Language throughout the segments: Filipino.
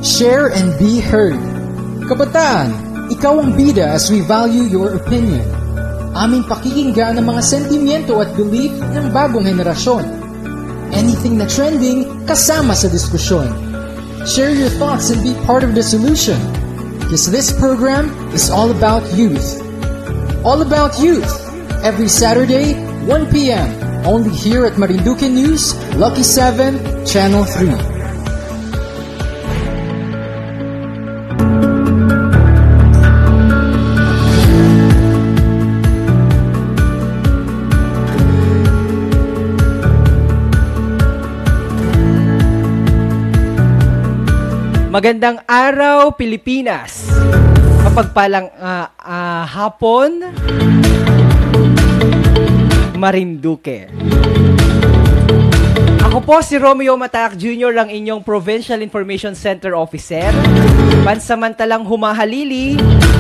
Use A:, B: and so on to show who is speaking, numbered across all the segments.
A: Share and be heard. Kabataan, ikaw ang bida as we value your opinion. Aming pakikinggan ang mga sentimiento at belief ng bagong henerasyon. Anything na trending, kasama sa diskusyon. Share your thoughts and be part of the solution. Because this program is all about youth. All about youth. Every Saturday, 1 p.m. Only here at Marinduque News, Lucky 7, Channel 3.
B: Magandang araw, Pilipinas. Mapagpalang hapon, Marinduque. Ako po si Romeo Mataak Jr., ang inyong Provincial Information Center Officer. Pansamantalang humahalili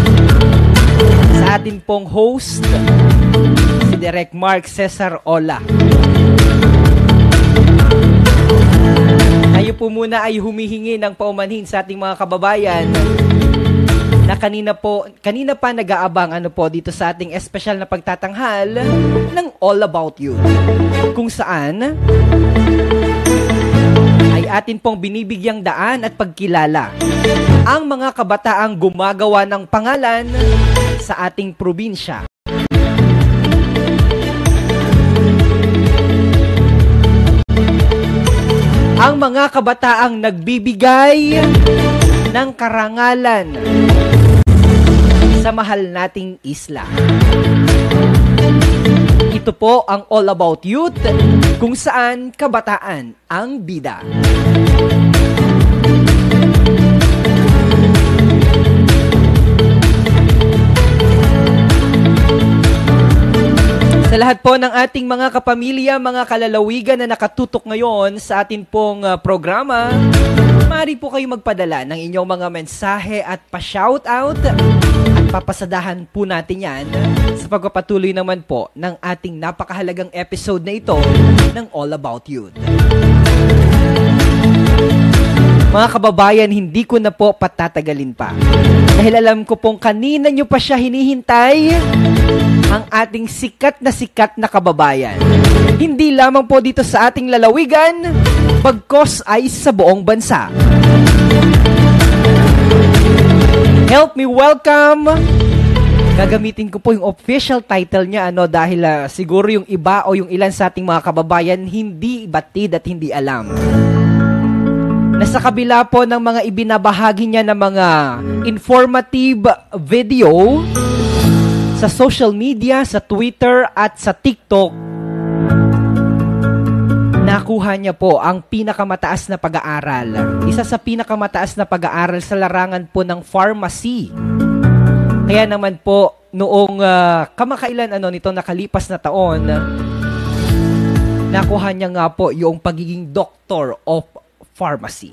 B: sa atin pong host, si Direk Mark Cesar Ola. Tayo po muna ay humihingi ng paumanhin sa ating mga kababayan na kanina pa nag-aabang dito sa ating espesyal na pagtatanghal ng All About You, kung saan ay atin pong binibigyang daan at pagkilala ang mga kabataang gumagawa ng pangalan sa ating probinsya. Ang mga kabataang nagbibigay ng karangalan sa mahal nating isla. Ito po ang All About Youth, kung saan kabataan ang bida. Sa lahat po ng ating mga kapamilya, mga kalalawigan na nakatutok ngayon sa atin pong programa, maaari po kayo magpadala ng inyong mga mensahe at pa-shoutout at papasadahan po natin yan sa pagpapatuloy naman po ng ating napakahalagang episode na ito ng All About Youth. Mga kababayan, hindi ko na po patatagalin pa. Dahil alam ko pong kanina nyo pa siya hinihintay, ang ating sikat na kababayan. Hindi lamang po dito sa ating lalawigan, bagkos ay sa buong bansa. Help me welcome. Gagamitin ko po yung official title niya dahil siguro yung iba o yung ilan sa ating mga kababayan hindi batid at hindi alam. Nasa kabila po ng mga ibinabahagi niya ng mga informative video sa social media, sa Twitter at sa TikTok, nakuha niya po ang pinakamataas na pag-aaral. Isa sa pinakamataas na pag-aaral sa larangan po ng pharmacy. Kaya naman po, noong kamakailan nitong nakalipas na taon, nakuha niya nga po yung pagiging Doctor of Pharmacy.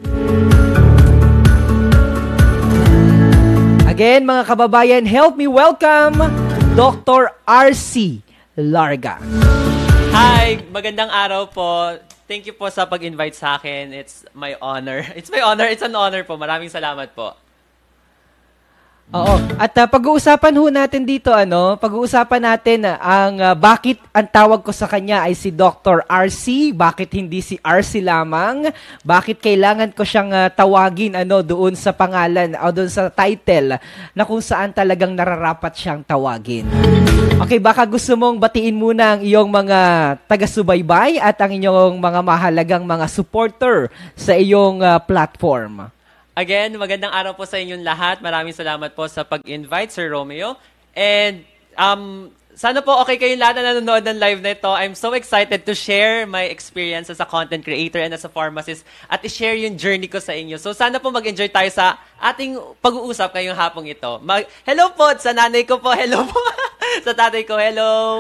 B: Again, mga kababayan, help me welcome Dr. R.C. Larga.
C: Hi, magandang araw po. Thank you po sa pag-invite sa akin. It's my honor. It's an honor po. Maraming salamat po.
B: Oo. At pag-uusapan ho natin dito, pag-uusapan natin ang bakit ang tawag ko sa kanya ay si Dr. RC, bakit hindi si RC lamang, bakit kailangan ko siyang tawagin doon sa pangalan o doon sa title na kung saan talagang nararapat siyang tawagin. Okay, baka gusto mong batiin muna ang iyong mga taga-subaybay at ang inyong mga mahalagang mga supporter sa iyong platform.
C: Again, magandang araw po sa inyong lahat. Maraming salamat po sa pag-invite, Sir Romeo. And sana po okay kayong lahat na nanonood ng live na ito. I'm so excited to share my experience as a content creator and as a pharmacist at i-share yung journey ko sa inyo. So sana po mag-enjoy tayo sa ating pag-uusap ngayong hapong ito. Hello po sa nanay ko po. Hello po. Sa tatay ko. Hello.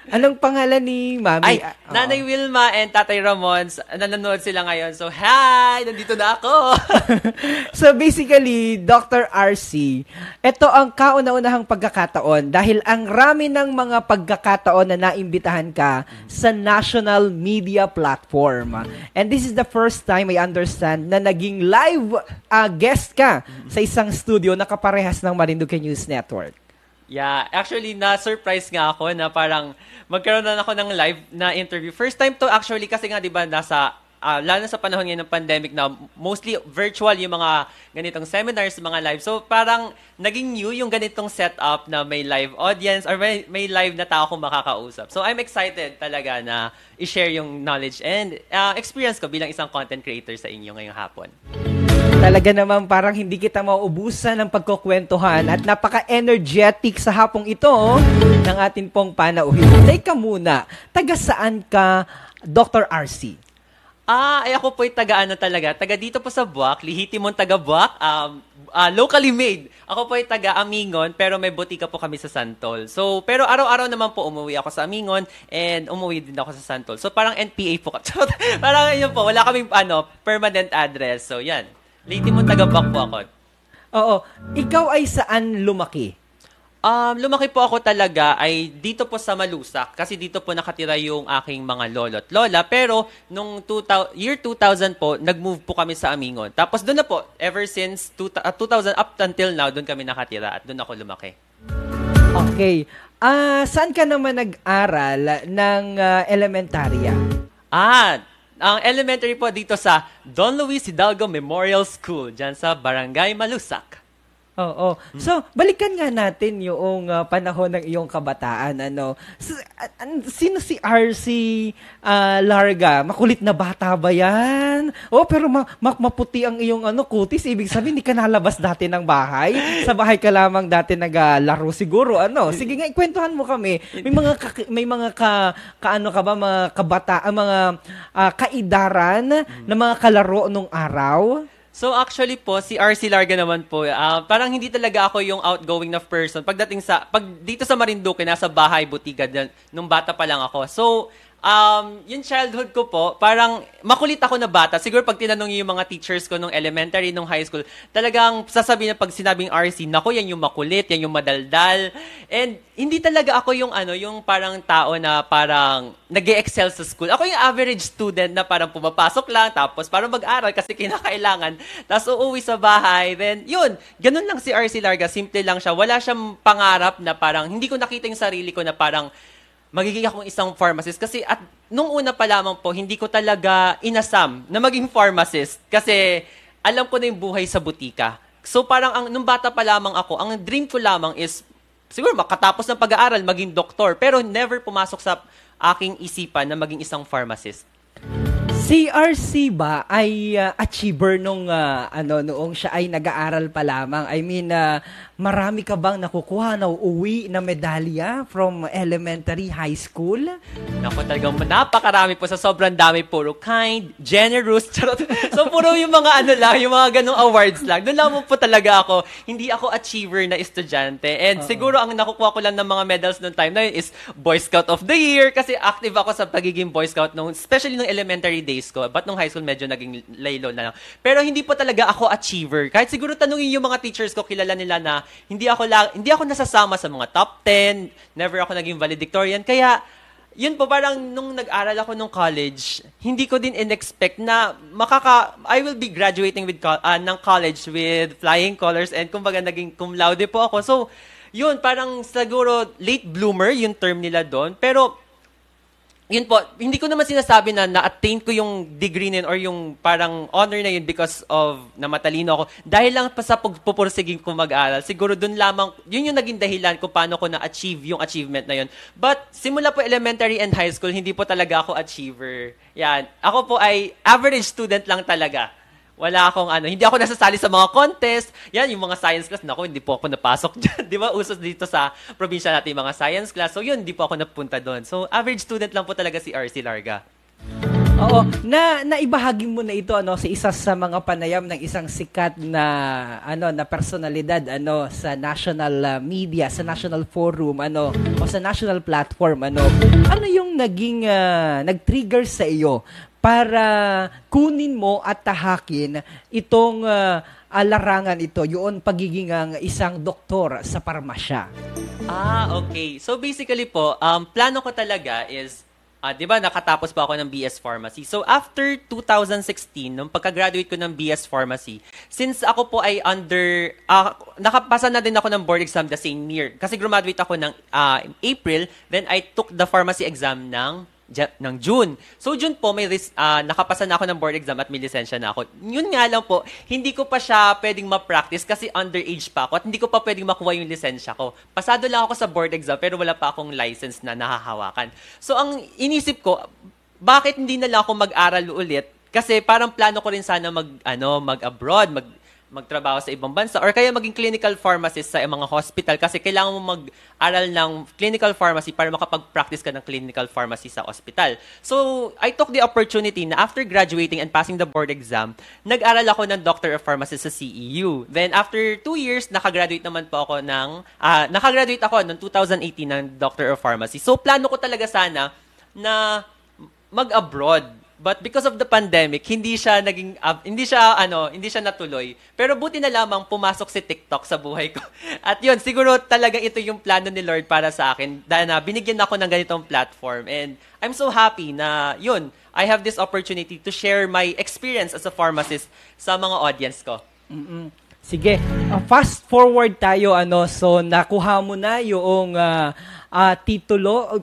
B: Anong pangalan ni Mami?
C: Ay, Nanay Wilma and Tatay Ramon, nanonood sila ngayon. So, hi! Nandito na ako!
B: So basically, Dr. RC, ito ang kauna-unahang pagkakataon dahil ang rami ng mga pagkakataon na naimbitahan ka sa national media platform. And this is the first time I understand na naging live guest ka sa isang studio na kaparehas ng Marinduque News Network.
C: Yeah, actually, na-surprise nga ako na parang magkaroon na ako ng live na interview. First time to actually kasi nga, di ba, lalo na sa panahon ngayon ng pandemic na mostly virtual yung mga ganitong seminars, mga live. So parang naging new yung ganitong setup na may live audience or may live na tao akong makakausap. So I'm excited talaga na i-share yung knowledge and experience ko bilang isang content creator sa inyo ngayong hapon.
B: Talaga naman parang hindi kita mauubusan ng pagkukwentuhan at napaka-energetic sa hapong ito ng atin pong panauhin. Teka muna, taga saan ka, Dr. RC?
C: Ay ako po'y taga dito po sa Buwak, Lihitimon taga Buwak, locally made. Ako po'y taga Amingon, pero may botika po kami sa Santol. So, pero araw-araw naman po umuwi ako sa Amingon and umuwi din ako sa Santol. So, parang NPA po. Parang yun po, wala kaming permanent address. So, yan. Lihitimon taga Buwak po ako.
B: Oo. Ikaw ay saan lumaki?
C: Lumaki po ako talaga ay dito po sa Malusak kasi dito po nakatira yung aking mga lolo't lola. Pero nung year 2000 po, nag-move po kami sa Amingon. Tapos doon na po, ever since 2000 up until now, doon kami nakatira at doon ako lumaki.
B: Okay. Saan ka naman nag-aral ng elementarya?
C: Ang elementary po dito sa Don Luis Hidalgo Memorial School, dyan sa Barangay Malusak.
B: Oo. So, balikan nga natin yung panahon ng iyong kabataan. Sino si RC Larga? Makulit na bata ba yan? Pero maputi ang iyong kutis. Ibig sabihin, hindi ka nalabas dati ng bahay. Sa bahay ka lamang dati naglaro siguro. Sige nga, ikwentuhan mo kami. May mga mga kabataan, mga kaidaran na mga kalaro nung araw?
C: So actually po, si RC Larga naman po, parang hindi talaga ako yung outgoing na person. Pag dito sa Marinduque, nasa bahay, butika, nung bata pa lang ako. So, yung childhood ko po, parang makulit ako na bata. Siguro pag tinanong niyo yung mga teachers ko nung elementary, nung high school, talagang sasabihin na pag sinabing RC, naku, yan yung makulit, yan yung madaldal. And hindi talaga ako yung yung parang tao na parang nag-e-excel sa school. Ako yung average student na parang pumapasok lang, tapos parang mag-aral kasi kinakailangan. Tapos uuwi sa bahay. Then, yun, ganun lang si RC Larga. Simple lang siya. Wala siyang pangarap na parang, hindi ko nakita yung sarili ko na parang, magiging akong isang pharmacist. Kasi at nung una pa lamang po, hindi ko talaga inasam na maging pharmacist. Kasi alam ko na yung buhay sa butika. So parang nung bata pa lamang ako, ang dream ko lamang is, siguro makatapos ng pag-aaral, maging doktor. Pero never pumasok sa aking isipan na maging isang pharmacist.
B: Si RC ba ay achiever noong siya ay nag-aaral pa lamang? I mean, marami ka bang nakukuha na uuwi na medalya from elementary, high school?
C: Naku, talagang napakarami po, sa sobrang dami, puro kind, generous, charot. So puro yung mga yung mga ganong awards lang. Doon lang po talaga ako, hindi ako achiever na estudyante. And siguro ang nakukuha ko lang ng mga medals noong time na yun is Boy Scout of the Year kasi active ako sa pagiging Boy Scout especially nung elementary days ko. But nung high school, medyo naging laylo na lang. Pero hindi po talaga ako achiever. Kahit siguro tanungin yung mga teachers ko, kilala nila na hindi ako nasasama sa mga top 10, never ako naging valedictorian. Kaya, yun po, parang nung nag-aral ako nung college, hindi ko din in-expect na I will be graduating ng college with flying colors and kumbaga naging cum laude po ako. So, yun, parang siguro late bloomer yung term nila doon. Pero, yun po, hindi ko naman sinasabi na na-attain ko yung degree na yun or yung parang honor na yun because of na matalino ako. Dahil lang pa sa pupursigin ko mag-aral. Siguro dun lamang, yun yung naging dahilan kung paano ko na-achieve yung achievement na yun. But simula po elementary and high school, hindi po talaga ako achiever. Yan. Ako po ay average student lang talaga. Wala akong hindi ako nasasali sa mga contest. Yan, yung mga science class, naku, hindi po ako napasok dyan. Di ba? Usos dito sa probinsya natin mga science class. So yun, hindi po ako napunta doon. So average student lang po talaga si RC Larga.
B: Oo, naibahagi mo na ito sa isa sa mga panayam ng isang sikat na personalidad sa national media, sa national forum o sa national platform Ano yung naging nag-trigger sa iyo para kunin mo at tahakin itong larangan ito, yung pagiging isang doktor sa parmasya?
C: Okay. So basically po, plano ko talaga is, di ba nakatapos pa ako ng BS Pharmacy. So after 2016, nung pagka-graduate ko ng BS Pharmacy, since ako po ay nakapasa na din ako ng board exam the same year. Kasi graduate ako ng April, then I took the pharmacy exam ng June. So June po, nakapasa na ako ng board exam at may lisensya na ako. Yun nga lang po, hindi ko pa siya pwedeng ma-practice kasi underage pa ako at hindi ko pa pwedeng makuha yung lisensya ko. Pasado lang ako sa board exam pero wala pa akong license na nahahawakan. So ang inisip ko, bakit hindi na lang ako mag-aral ulit? Kasi parang plano ko rin sana mag-abroad, magtrabaho sa ibang bansa or kaya maging clinical pharmacist sa mga hospital kasi kailangan mo mag-aral ng clinical pharmacy para makapag-practice ka ng clinical pharmacy sa hospital. So, I took the opportunity na after graduating and passing the board exam, nag-aral ako ng Doctor of Pharmacy sa CEU. Then, after 2 years, nakagraduate naman po ako nakagraduate ako noong 2018 ng Doctor of Pharmacy. So, plano ko talaga sana na mag-abroad. But because of the pandemic, hindi siya natuloy. Pero buti na lamang pumasok si TikTok sa buhay ko. At yun, siguro talaga ito yung plano ni Lord para sa akin. Dahil binigyan ako ng ganitong platform. And I'm so happy na yun, I have this opportunity to share my experience as a pharmacist sa mga audience ko.
B: Sige, fast forward tayo so nakuha mo na yung titulo,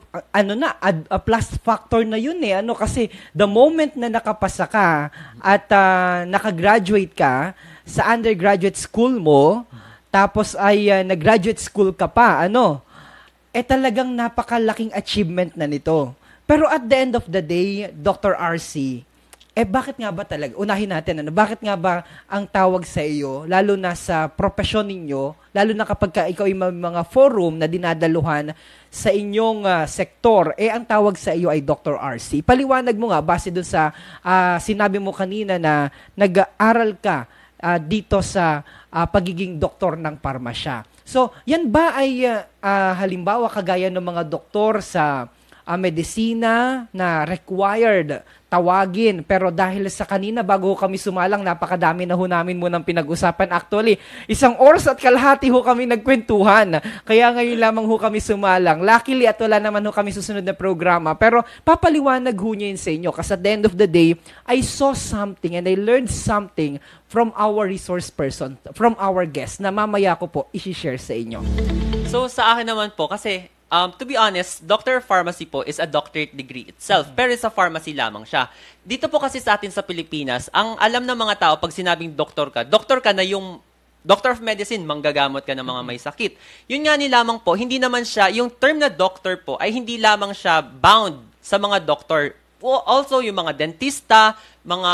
B: plus factor na yun kasi the moment na nakapasa ka at nakagraduate ka sa undergraduate school mo, tapos ay nag-graduate school ka pa, talagang napakalaking achievement na nito. Pero at the end of the day, Dr. RC, bakit nga ba talaga? Unahin natin, bakit nga ba ang tawag sa iyo, lalo na sa profesyon ninyo, lalo na kapag ikaw ay mga forum na dinadaluhan sa inyong sektor, ang tawag sa iyo ay Dr. RC. Paliwanag mo nga, base dun sa sinabi mo kanina na nag-aaral ka dito sa pagiging doktor ng parmasya. So, yan ba ay halimbawa kagaya ng mga doktor sa medisina na required tawagin, pero dahil sa kanina bago kami sumalang, napakadami na ho namin munang pinag-usapan. Actually, 1 oras at kalahati ho kami nagkwentuhan. Kaya ngayon lamang ho kami sumalang. Luckily at wala naman ho kami susunod na programa, pero papaliwanag ho niya yun sa inyo. Kasi at the end of the day, I saw something and I learned something from our resource person, from our guest, na mamaya ko po i-share sa inyo.
C: So sa akin naman po, kasi to be honest, Doctor of Pharmacy po is a doctorate degree itself, pero sa pharmacy lamang siya. Dito po kasi sa atin sa Pilipinas, ang alam ng mga tao pag sinabing doktor ka na yung Doctor of Medicine, manggagamot ka ng mga may sakit. Yun nga ni lamang po, hindi naman siya, yung term na doctor po ay hindi lamang siya bound sa mga doktor. Also, yung mga dentista, mga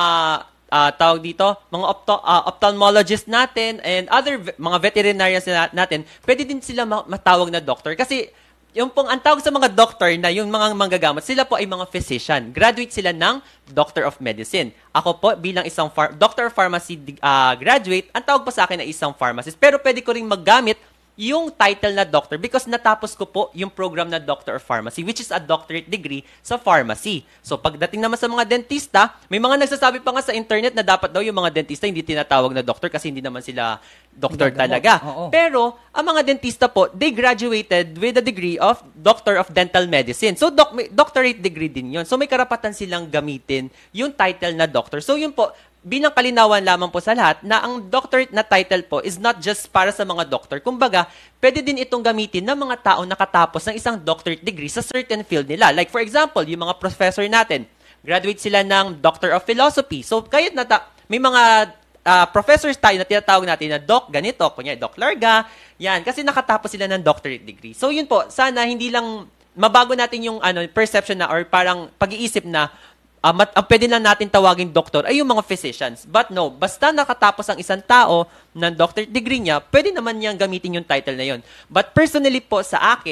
C: tawag dito, mga ophthalmologist natin, and other mga veterinarians natin, pwede din sila matawag na doctor. Kasi yung pong ang tawag sa mga doctor na yung mga manggagamot, sila po ay mga physician. Graduate sila ng Doctor of Medicine. Ako po bilang isang Doctor of Pharmacy graduate, ang tawag po sa akin ay isang pharmacist. Pero pwede ko ring maggamit yung title na doctor because natapos ko po yung program na Doctor of Pharmacy, which is a doctorate degree sa pharmacy. So pagdating naman sa mga dentista, may mga nagsasabi pa nga sa internet na dapat daw yung mga dentista hindi tinatawag na doctor kasi hindi naman sila doctor talaga. Pero ang mga dentista po, they graduated with a degree of Doctor of Dental Medicine. So doctorate degree din yun. So may karapatan silang gamitin yung title na doctor. So yun po, bilang kalinawan lamang po sa lahat na ang doctorate na title po is not just para sa mga doctor. Kumbaga, pwede din itong gamitin ng mga tao nakatapos ng isang doctorate degree sa certain field nila. Like for example, yung mga professor natin, graduate sila ng Doctor of Philosophy. So kahit may mga professors tayo na tinatawag natin na doc ganito, kunya Doc Larga, yan, kasi nakatapos sila ng doctorate degree. So yun po, sana hindi lang mabago natin yung perception na or parang pag-iisip na ang pwede lang natin tawagin doktor ay yung mga physicians. But no, basta nakatapos ang isang tao ng doctorate degree niya, pwede naman niyang gamitin yung title na yun. But personally po sa akin,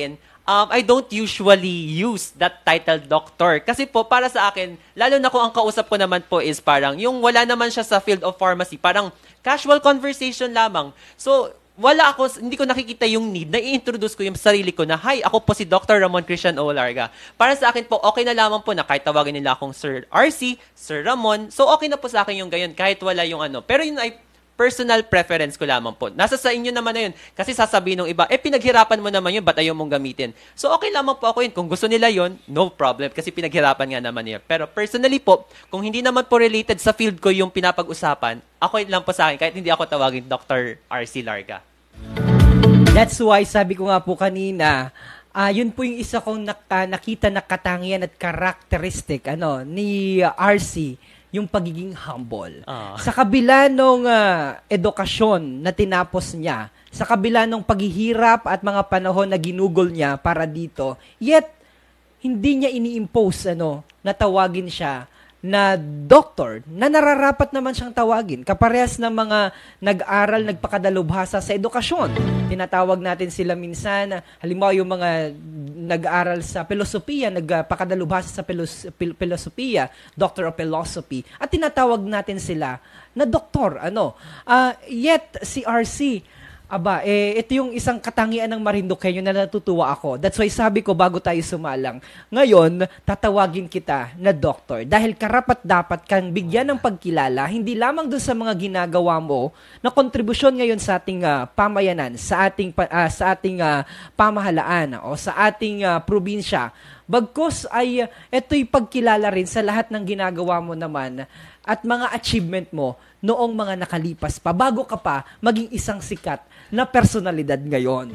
C: I don't usually use that title doctor. Kasi po, para sa akin, lalo na kung ang kausap ko naman po is parang, yung wala naman siya sa field of pharmacy, parang casual conversation lamang. So, hindi ko nakikita yung need na i-introduce ko yung sarili ko na, hi, ako po si Dr. Ramon Christian O. Larga. Para sa akin po, okay na lamang po na kahit tawagin nila akong Sir RC, Sir Ramon, so okay na po sa akin yung gayon, kahit wala yung ano. Pero yun ay personal preference ko lamang po. Nasa sa inyo naman na yun. Kasi sasabihin ng iba, pinaghirapan mo naman yun, ba't ayaw mong gamitin? So, okay lamang po ako yun. Kung gusto nila yun, no problem. Kasi pinaghirapan nga naman yun. Pero personally po, kung hindi naman po related sa field ko yung pinapag-usapan, ako lang po sa akin, kahit hindi ako tawagin Dr. RC Larga.
B: That's why, sabi ko nga po kanina, yun po yung isa kong nakita na katangian at characteristic ni RC, yung pagiging humble. Sa kabila nung edukasyon na tinapos niya, sa kabila nung paghihirap at mga panahon na ginugol niya para dito, yet hindi niya ini-impose na tawagin siya na doctor, na nararapat naman siyang tawagin. Kaparehas ng mga nag-aral, nagpakadalubhasa sa edukasyon. Tinatawag natin sila minsan, halimbawa yung mga nag-aral sa filosofiya, nagpakadalubhasa sa filosofiya, Doctor of Philosophy, at tinatawag natin sila na doktor. Yet, si RC, ito yung isang katangian ng Marinduqueño na natutuwa ako. That's why sabi ko bago tayo sumalang, ngayon, tatawagin kita na doktor. Dahil karapat-dapat kang bigyan ng pagkilala, hindi lamang dun sa mga ginagawa mo na kontribusyon ngayon sa ating pamayanan, sa ating pamahalaan o sa ating probinsya. Bagkus ay ito'y pagkilala rin sa lahat ng ginagawa mo naman at mga achievement mo noong mga nakalipas pa, bago ka pa maging isang sikat na personalidad ngayon.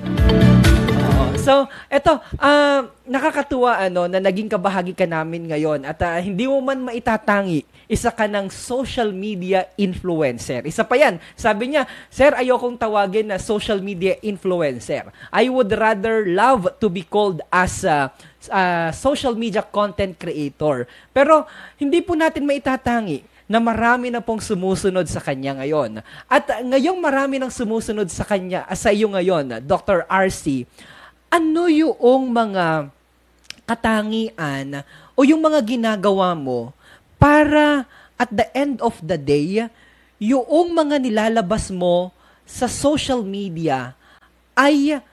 B: So, eto, nakakatuwa na naging kabahagi ka namin ngayon at hindi mo man maitatangi, isa ka ng social media influencer. Isa pa yan. Sabi niya, Sir, ayokong tawagin na social media influencer. I would rather love to be called as social media content creator. Pero, hindi po natin maitatangi na marami na pong sumusunod sa kanya ngayon. At ngayong marami nang sumusunod sa kanya, sa iyo ngayon, Dr. RC, ano yung mga katangian o yung mga ginagawa mo para at the end of the day, yung mga nilalabas mo sa social media ay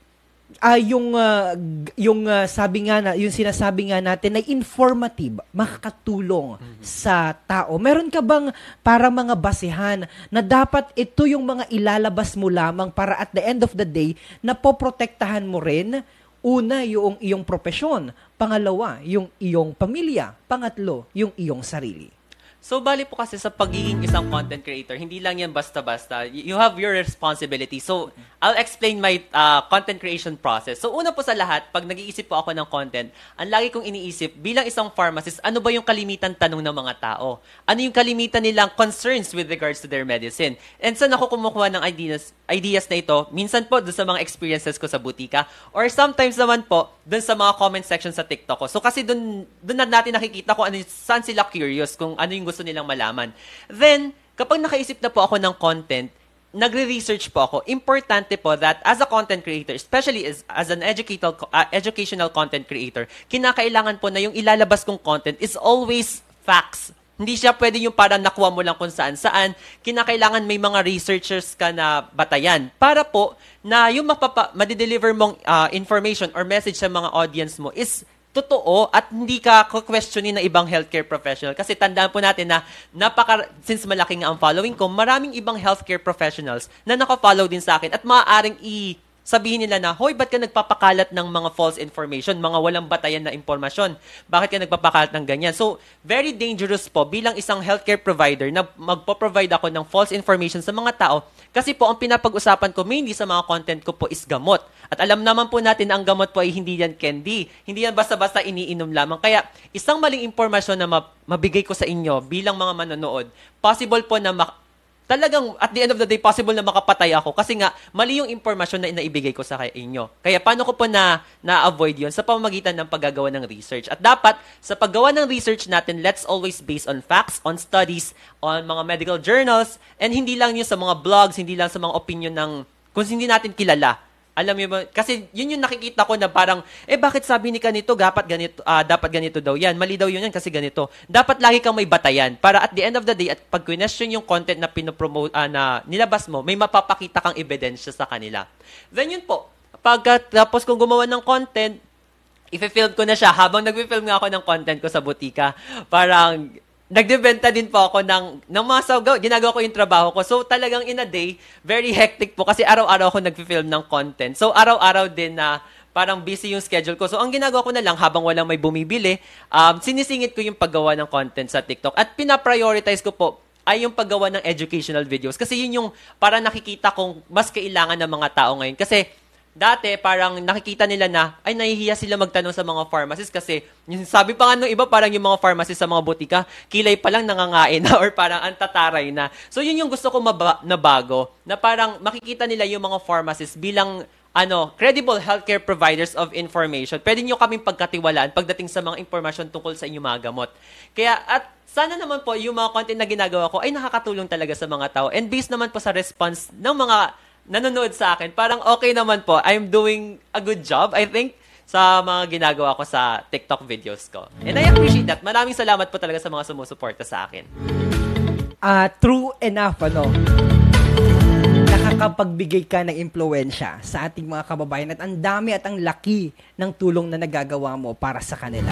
B: yung sinasabi nga natin ay informative, makakatulong sa tao. Meron ka bang para mga basehan na dapat ito yung mga ilalabas mo lamang para at the end of the day na poprotektahan mo rin? Una, yung iyong profesyon. Pangalawa, yung iyong pamilya. Pangatlo, yung iyong sarili.
C: So, bali po kasi sa pagiging isang content creator, hindi lang yan basta-basta. You have your responsibility. So, I'll explain my content creation process. So, una po sa lahat, pag nag-iisip po ako ng content, ang lagi kong iniisip, bilang isang pharmacist, ano ba yung kalimitan tanong ng mga tao? Ano yung kalimitan nilang concerns with regards to their medicine? And saan ako kumukuha ng ideas na ito? Minsan po, doon sa mga experiences ko sa butika, or sometimes naman po, doon sa mga comment section sa TikTok ko. So, kasi doon na natin nakikita kung saan sila curious, kung ano yung gusto nilang malaman. Then, kapag nakaisip na po ako ng content, nagre-research po ako. Importante po that as a content creator, especially as an educational content creator, kinakailangan po na yung ilalabas kong content is always facts. Hindi siya pwede yung parang nakuha mo lang kung saan-saan. Kinakailangan may mga researchers ka na batayan para po na yung madideliver mong information or message sa mga audience mo is totoo at hindi ka questionin ng ibang healthcare professional. Kasi tandaan po natin na since malaki nga ang following ko, maraming ibang healthcare professionals na naka-follow din sa akin at maaaring sabihin nila na, hoy, ba't ka nagpapakalat ng mga false information, mga walang batayan na impormasyon? Bakit ka nagpapakalat ng ganyan? So, very dangerous po bilang isang healthcare provider na magpo-provide ako ng false information sa mga tao kasi po ang pinapag-usapan ko mainly sa mga content ko po is gamot. At alam naman po natin na ang gamot po ay hindi yan candy. Hindi yan basta-basta iniinom lamang. Kaya isang maling impormasyon na mabigay ko sa inyo bilang mga manonood, possible po na talagang at the end of the day, possible na makapatay ako kasi nga, mali yung impormasyon na inaibigay ko sa inyo. Kaya paano ko po na-avoid yun? Sa pamamagitan ng paggagawa ng research. At dapat, sa paggawa ng research natin, let's always base on facts, on studies, on mga medical journals, and hindi lang yun sa mga blogs, hindi lang sa mga opinion ng kung hindi natin kilala. alam mo ba, kasi yun yung nakikita ko na parang, bakit sabi ni kanito, dapat ganito daw yan. Mali daw yun yan kasi ganito. Dapat lagi kang may batayan para at the end of the day, at pag question yung content na pinopromote, na nilabas mo, may mapapakita kang ebidensya sa kanila. Then yun po, pagkatapos kong gumawa ng content, i-film ko na siya. Habang nag-film nga ako ng content ko sa butika, parang nagbebenta din po ako ng mga sawgaw. Ginagawa ko yung trabaho ko. So talagang in a day, very hectic po kasi araw-araw ako nag-film ng content. So araw-araw din na parang busy yung schedule ko. So ang ginagawa ko na lang habang walang may bumibili, sinisingit ko yung paggawa ng content sa TikTok. At pina-prioritize ko po ay yung paggawa ng educational videos. Kasi yun yung para nakikita kong mas kailangan ng mga tao ngayon. Kasi dati, parang nakikita nila na, ay, nahihiya sila magtanong sa mga pharmacists kasi, sabi pa nga nung iba, parang yung mga pharmacists sa mga butika, kilay pa lang nangangain na or parang antataray na. So, yun yung gusto ko na bago, na parang makikita nila yung mga pharmacists bilang, credible healthcare providers of information. Pwede nyo kaming pagkatiwalaan pagdating sa mga information tungkol sa inyong mga gamot. Kaya, at sana naman po, yung mga content na ginagawa ko ay nakakatulong talaga sa mga tao. And based naman po sa response ng mga nanonood sa akin, parang okay naman po. I'm doing a good job, I think, sa mga ginagawa ko sa TikTok videos ko. And I appreciate that. Maraming salamat po talaga sa mga sumusuporta sa akin.
B: True enough, nakakapagbigay ka ng impluwensya sa ating mga kababayan at ang dami at ang laki ng tulong na nagagawa mo para sa kanila.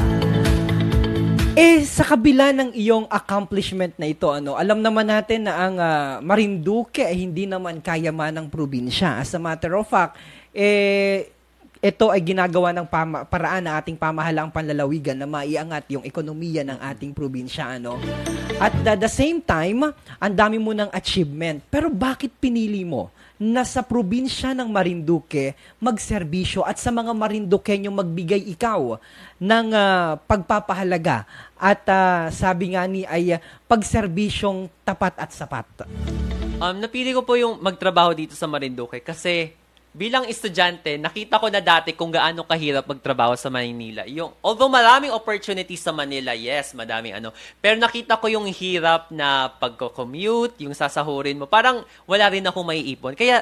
B: Sa kabila ng iyong accomplishment na ito, alam naman natin na ang Marinduque ay hindi naman kayamanang probinsya. As a matter of fact, ito ay ginagawa ng paraan ng ating pamahalaang panlalawigan na maiangat yung ekonomiya ng ating probinsya. At the same time, ang dami mo ng achievement. Pero bakit pinili mo na sa probinsya ng Marinduque magserbisyo at sa mga Marinduqueño magbigay ikaw ng pagpapahalaga at sabi nga ni ay pagserbisyong tapat at sapat?
C: Napili ko po yung magtrabaho dito sa Marinduque kasi bilang estudyante, nakita ko na dati kung gaano kahirap magtrabaho sa Manila. Although maraming opportunities sa Manila, yes, madaming pero nakita ko yung hirap na pagko-commute, yung sasahurin mo, parang wala rin akong maiipon. Kaya,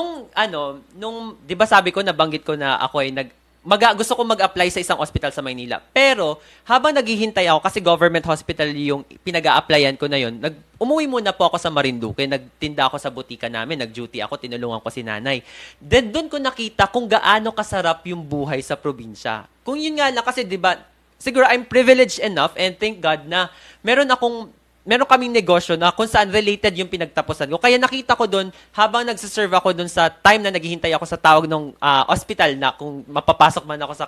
C: di ba sabi ko, nabanggit ko na ako ay gusto ko mag-apply sa isang hospital sa Maynila. Pero, habang naghihintay ako, kasi government hospital yung pinag-a-applyan ko na yun, umuwi muna po ako sa Marinduque, nagtinda ako sa butika namin, nag-duty ako, tinulungan ko si nanay. Then, doon ko nakita kung gaano kasarap yung buhay sa probinsya. Kung yun nga lang, kasi diba, siguro I'm privileged enough and thank God na meron kaming negosyo na kung saan related yung pinagtapusan ko. Kaya nakita ko doon, habang nagsiserve ako doon sa time na naghihintay ako sa tawag ng hospital na kung mapapasok man ako sa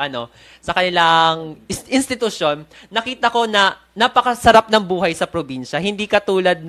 C: kanilang institusyon, nakita ko na napakasarap ng buhay sa probinsya. Hindi katulad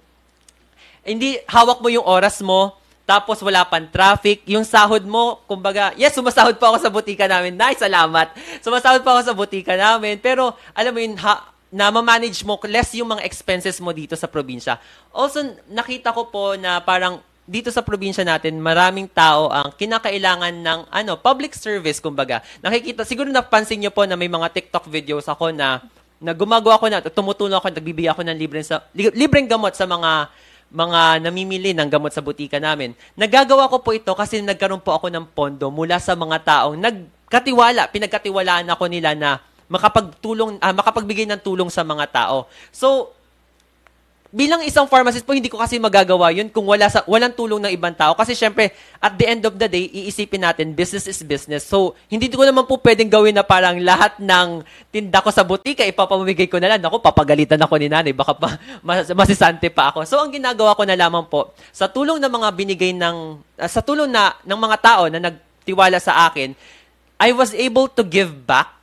C: hindi hawak mo yung oras mo, tapos wala pang traffic, yung sahod mo, kumbaga, yes, sumasahod pa ako sa butika namin. Nice, salamat. Sumasahod pa ako sa butika namin. Pero, alam mo yun, na ma-manage mo, less yung mga expenses mo dito sa probinsya. Also, nakita ko po na parang dito sa probinsya natin, maraming tao ang kinakailangan ng public service, kumbaga. Siguro napansin nyo po na may mga TikTok videos ako na gumagawa ko tumutulong ako, nagbibigay ako ng libreng gamot sa mga namimili ng gamot sa butika namin. Nagagawa ko po ito kasi nagkaroon po ako ng pondo mula sa mga taong pinagkatiwalaan ako nila na makapagbigay ng tulong sa mga tao. So, bilang isang pharmacist po, hindi ko kasi magagawa yun kung walang tulong ng ibang tao. Kasi syempre, at the end of the day, iisipin natin, business is business. So, hindi ko naman po pwedeng gawin na parang lahat ng tinda ko sa butika, ipapamigay ko na lang. Ako, papagalitan ako ni nanay. Baka pa, masisante pa ako. So, ang ginagawa ko na lamang po, sa tulong ng mga sa tulong ng mga tao na nagtiwala sa akin, I was able to give back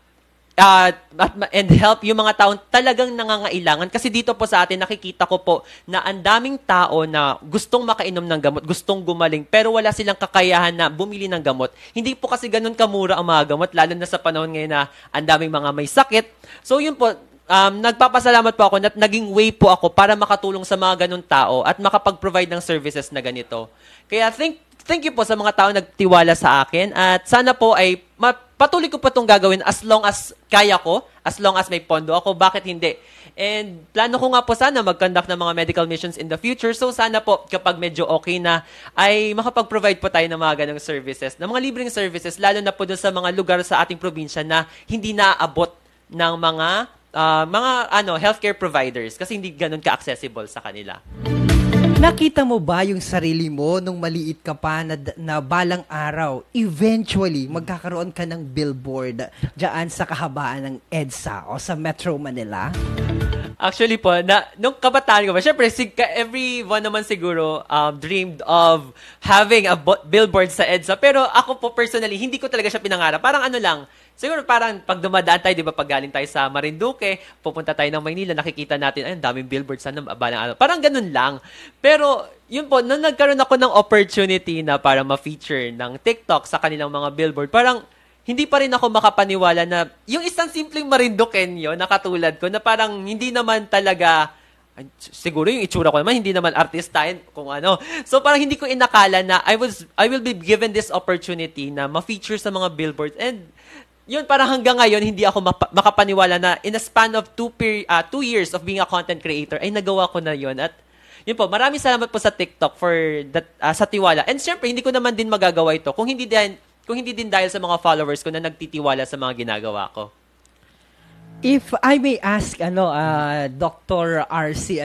C: and help yung mga taong talagang nangangailangan. Kasi dito po sa atin, nakikita ko po na ang daming tao na gustong makainom ng gamot, gustong gumaling, pero wala silang kakayahan na bumili ng gamot. Hindi po kasi ganun kamura ang mga gamot, lalo na sa panahon ngayon na ang daming mga may sakit. So yun po, nagpapasalamat po ako na naging way po ako para makatulong sa mga ganun tao at makapag-provide ng services na ganito. Kaya thank you po sa mga tao nagtiwala sa akin at sana po ay patuloy ko pa itong gagawin as long as kaya ko, as long as may pondo ako, bakit hindi? And plano ko nga po sana mag-conduct ng mga medical missions in the future. So sana po kapag medyo okay na ay makapag-provide po tayo ng mga ganong services, ng mga libreng services, lalo na po dun sa mga lugar sa ating probinsya na hindi naaabot ng mga healthcare providers kasi hindi ganun ka-accessible sa kanila.
B: Nakita mo ba yung sarili mo nung maliit ka pa na balang araw, eventually, magkakaroon ka ng billboard dyan sa kahabaan ng EDSA o sa Metro Manila?
C: Actually po, nung kabataan ko ba, syempre, everyone naman siguro dreamed of having a billboard sa EDSA. Pero ako po personally, hindi ko talaga siya pinangarap. Parang ano lang, siguro parang pag dumadaan tayo, di ba, pag galing tayo sa Marinduque, pupunta tayo ng Maynila, nakikita natin, ay, ang daming billboard, sana balang araw. Parang ganun lang. Pero, yun po, nung nagkaroon ako ng opportunity na para ma-feature ng TikTok sa kanilang mga billboard, parang, hindi pa rin ako makapaniwala na yung isang simpleng Marinduqueño na katulad ko, na parang hindi naman talaga, siguro yung itsura ko naman, hindi naman artistahin kung ano. So parang hindi ko inakala na I will be given this opportunity na ma-feature sa mga billboards. And yun, parang hanggang ngayon, hindi ako makapaniwala na in a span of 2 years of being a content creator, ay nagawa ko na yun. At yun po, maraming salamat po sa TikTok for that, sa tiwala. And syempre, hindi ko naman din magagawa ito kung hindi din dahil sa mga followers ko na nagtitiwala sa mga ginagawa ko.
B: If I may ask, Dr. RC,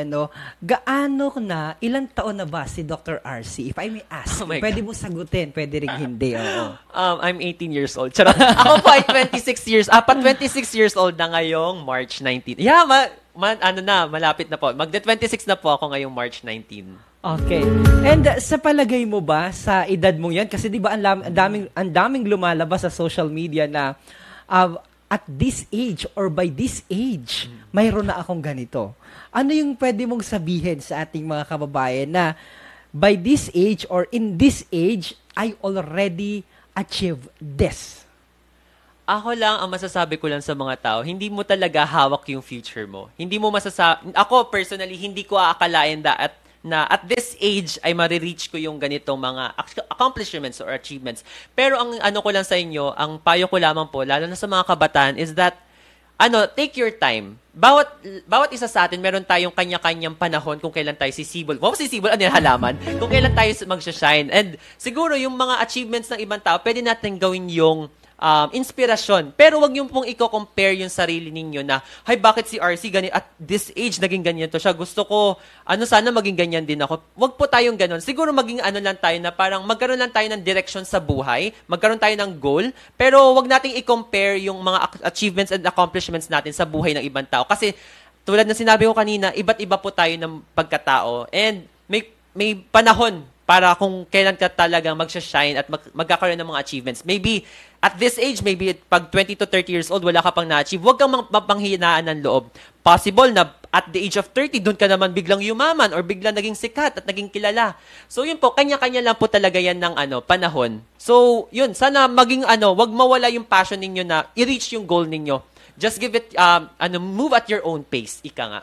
B: ilang taon na ba si Dr. RC? If I may ask, pwede mo sagutin, pwede rin hindi.
C: I'm 18 years old. Charot. Ako po ay 26 years old na ngayong March 19. Yeah, malapit na po. Magde-26 na po ako ngayong March 19.
B: Okay. And sa palagay mo ba, sa edad mo yan, kasi di ba ang daming lumalabas sa social media na at this age or by this age, mayroon na akong ganito. Ano yung pwede mong sabihin sa ating mga kababayan na by this age or in this age, I already achieved this?
C: Ako lang, ang masasabi ko lang sa mga tao, hindi mo talaga hawak yung future mo. Hindi mo ako personally, hindi ko aakalain na at this age ay marireach ko yung ganitong mga accomplishments or achievements. Pero ang ano ko lang sa inyo, ang payo ko lamang po, lalo na sa mga kabataan, is that, take your time. Bawat isa sa atin, meron tayong kanya-kanyang panahon kung kailan tayo sisibol. Sisibol, ano yung halaman? Kung kailan tayo magsha-shine. And siguro yung mga achievements ng ibang tao, pwede natin gawin yung inspirasyon. Pero wag yung pong i-compare yung sarili ninyo na, hay, bakit si RC at this age naging ganyan to siya? Gusto ko, sana maging ganyan din ako. Wag po tayong ganon. Siguro maging lang tayo na parang magkaroon lang tayo ng direction sa buhay, magkaroon tayo ng goal, pero wag nating i-compare yung mga achievements and accomplishments natin sa buhay ng ibang tao. Kasi, tulad na sinabi ko kanina, iba't iba po tayo ng pagkatao. And may panahon para kung kailan ka talagang magsha-shine at magkakaroon ng mga achievements. Maybe, at this age, maybe pag 20 to 30 years old, wala ka pang na-achieve, huwag kang mapanghinaan ng loob. Possible na at the age of 30, doon ka naman biglang yumaman or biglang naging sikat at naging kilala. So yun po, kanya-kanya lang po talaga yan ng panahon. So yun, sana maging wag mawala yung passion ninyo na i-reach yung goal ninyo. Just give it, move at your own pace, ika nga.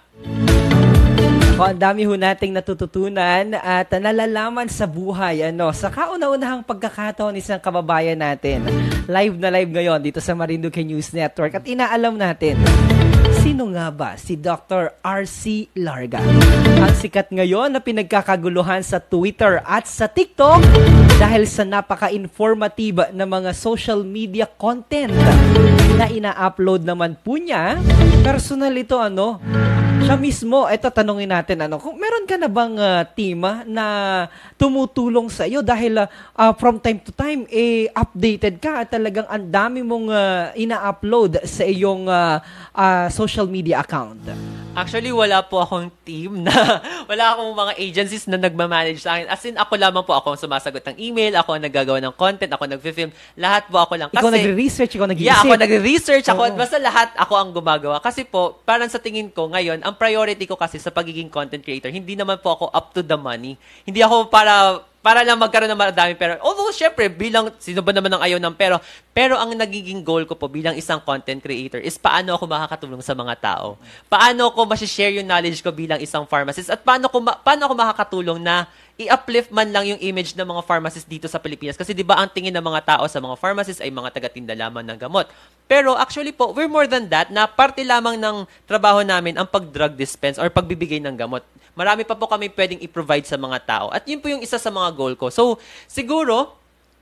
B: Ang dami ho nating natututunan at nalalaman sa buhay, sa kauna-unahang pagkakataon ng isang kababayan natin. Live na live ngayon dito sa Marinduque News Network at inaalam natin, sino nga ba si Dr. RC Larga? Ang sikat ngayon na pinagkakaguluhan sa Twitter at sa TikTok dahil sa napaka-informative na mga social media content na ina-upload naman po niya. Personal ito, siya mismo, ito tanungin natin, kung meron ka na bang team na tumutulong sa iyo dahil from time to time, updated ka at talagang ang dami mong ina-upload sa iyong social media account?
C: Actually, wala po akong team wala akong mga agencies na nagmamanage sa akin. As in, ako lamang po ako ang sumasagot ng email, ako ang naggagawa ng content, ako nagfi-film, lahat po ako lang. Kasi,
B: ikaw nagre-research, ikaw nag-iisip.
C: Yeah, ako nagre-research, basta lahat ako ang gumagawa. Kasi po, parang sa tingin ko ngayon, ang priority ko kasi sa pagiging content creator, hindi naman po ako up to the money. Hindi ako para lang magkaroon ng marami pera. Although, syempre, bilang, sino ba naman ang ayaw ng pera? Pero ang nagiging goal ko po bilang isang content creator is paano ako makakatulong sa mga tao. Paano ko ma-share yung knowledge ko bilang isang pharmacist at paano ako makakatulong na i-uplift man lang yung image ng mga pharmacist dito sa Pilipinas. Kasi di ba ang tingin ng mga tao sa mga pharmacist ay mga taga-tinda lamang ng gamot. Pero actually po, we're more than that, na parte lamang ng trabaho namin ang pag-drug dispense or pagbibigay ng gamot. Marami pa po kami pwedeng i-provide sa mga tao. At yun po yung isa sa mga goal ko. So, siguro,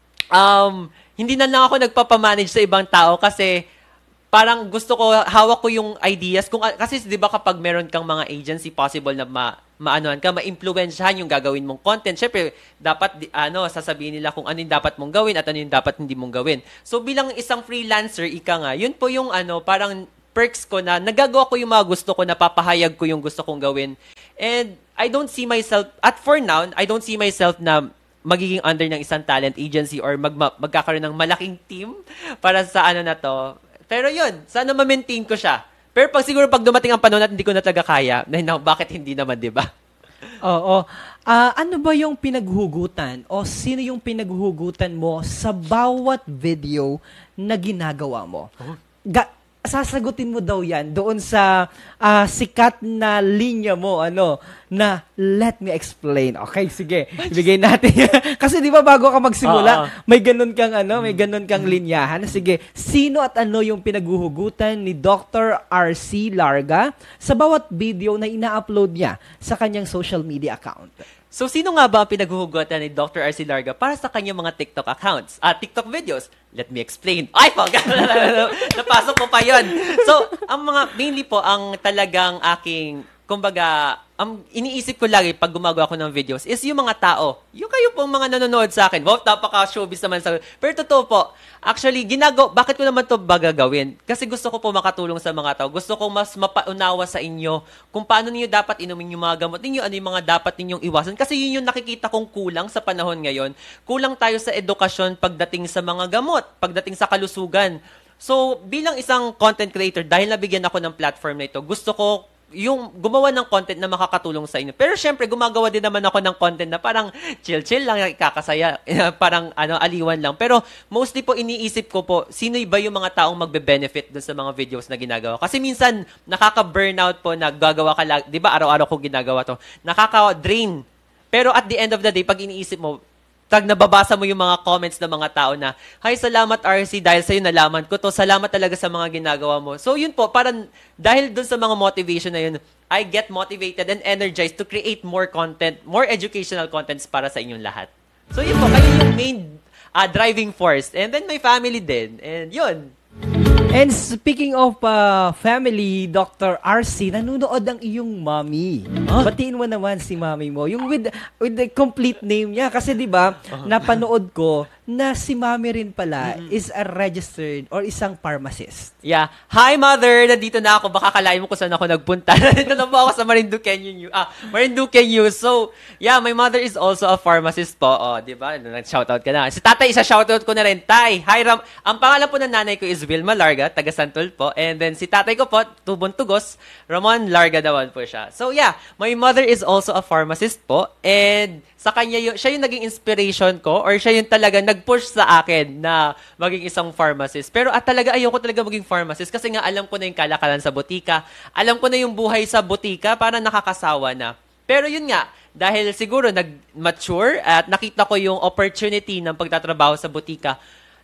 C: hindi na lang ako nagpapamanage sa ibang tao kasi parang gusto ko, hawak ko yung ideas. Kasi di ba kapag meron kang mga agency, possible na ma-influensyahan yung gagawin mong content. Siyempre, dapat, sasabihin nila kung ano yung dapat mong gawin at ano yung dapat hindi mong gawin. So, bilang isang freelancer, yun po yung parang perks ko na nagagawa ko yung mga gusto ko, napapahayag ko yung gusto kong gawin. And I don't see myself, for now, I don't see myself na magiging under ng isang talent agency or magkakaroon ng malaking team para sa na to. Pero yun, sana ma-maintain ko siya. Pero siguro pag dumating ang panahon at hindi ko na talaga kaya, bakit hindi naman, di ba?
B: Oo. Ano ba yung pinaghugutan o sino yung pinaghugutan mo sa bawat video na ginagawa mo? Sasagutin mo daw yan doon sa sikat na linya mo, na let me explain. Okay, sige. Ibigay natin. Kasi di ba bago ka magsimula, may ganun kang linyahan. Sige, sino at ano yung pinaghuhugutan ni Dr. RC Larga sa bawat video na ina-upload niya sa kanyang social media account?
C: So, sino nga ba ang pinaghuhugutan ni Dr. RC Larga para sa kanyang mga TikTok accounts? TikTok videos? Let me explain. Ay, napasok ko pa yun. So, mainly po, ang talagang aking, kumbaga, ang iniisip ko lagi pag gumagawa ko ng videos is yung mga tao. Yung kayo pong mga nanonood sa akin. Wow, napaka-showbiz naman sa. Pero totoo po, actually, bakit ko naman to gawin? Kasi gusto ko po makatulong sa mga tao. Gusto ko mas mapaunawa sa inyo kung paano niyo dapat inumin yung mga gamot ninyo, ano yung mga dapat ninyong iwasan. Kasi yun yung nakikita kong kulang sa panahon ngayon. Kulang tayo sa edukasyon pagdating sa mga gamot, pagdating sa kalusugan. So, bilang isang content creator, dahil nabigyan ako ng platform na ito, gusto ko yung gumawa ng content na makakatulong sa inyo. Pero syempre, gumagawa din naman ako ng content na parang chill-chill lang, kakasaya, parang aliwan lang. Pero mostly po, iniisip ko po, sino ba yung mga taong magbe-benefit dun sa mga videos na ginagawa. Kasi minsan, nakaka-burnout po na gagawa ka lang, di ba, araw-araw ko ginagawa to, nakaka-drain. Pero at the end of the day, pag iniisip mo, pag nababasa mo yung mga comments ng mga tao na, "Hi, salamat RC, dahil sa'yo nalaman ko to. Salamat talaga sa mga ginagawa mo." So yun po, parang dahil dun sa mga motivation na yun, I get motivated and energized to create more content, more educational contents para sa inyong lahat. So yun po, kayo yung main driving force. And then my family din. And yun.
B: And speaking of family, Dr. RC, nanonood ang iyong mommy. Batiin mo naman si mommy mo. Yung with the complete name niya. Kasi di ba, napanood ko na si mommy rin pala is a registered or isang pharmacist.
C: Yeah. Hi, mother! Nandito na ako. Baka kalain mo kung saan ako nagpunta. Nandito na po ako sa Marinduque News. So, yeah, my mother is also a pharmacist po. Di ba? Nag-shoutout ka na. Si tatay, isa-shoutout ko na rin. Tay, hi, ang pangalan po ng nanay ko is Vilma Larga, taga Santol po. And then si tatay ko po, Tubon Tugos, Ramon Larga dawan po siya. So, yeah, my mother is also a pharmacist po. And sa kanya, siya yung naging inspiration ko or siya yung talaga nag-push sa akin na maging isang pharmacist. Pero ayoko talaga maging pharmacist kasi nga alam ko na yung kalakalan sa butika. Alam ko na yung buhay sa butika, para nakakasawa na. Pero yun nga, dahil siguro nag-mature at nakita ko yung opportunity ng pagtatrabaho sa butika,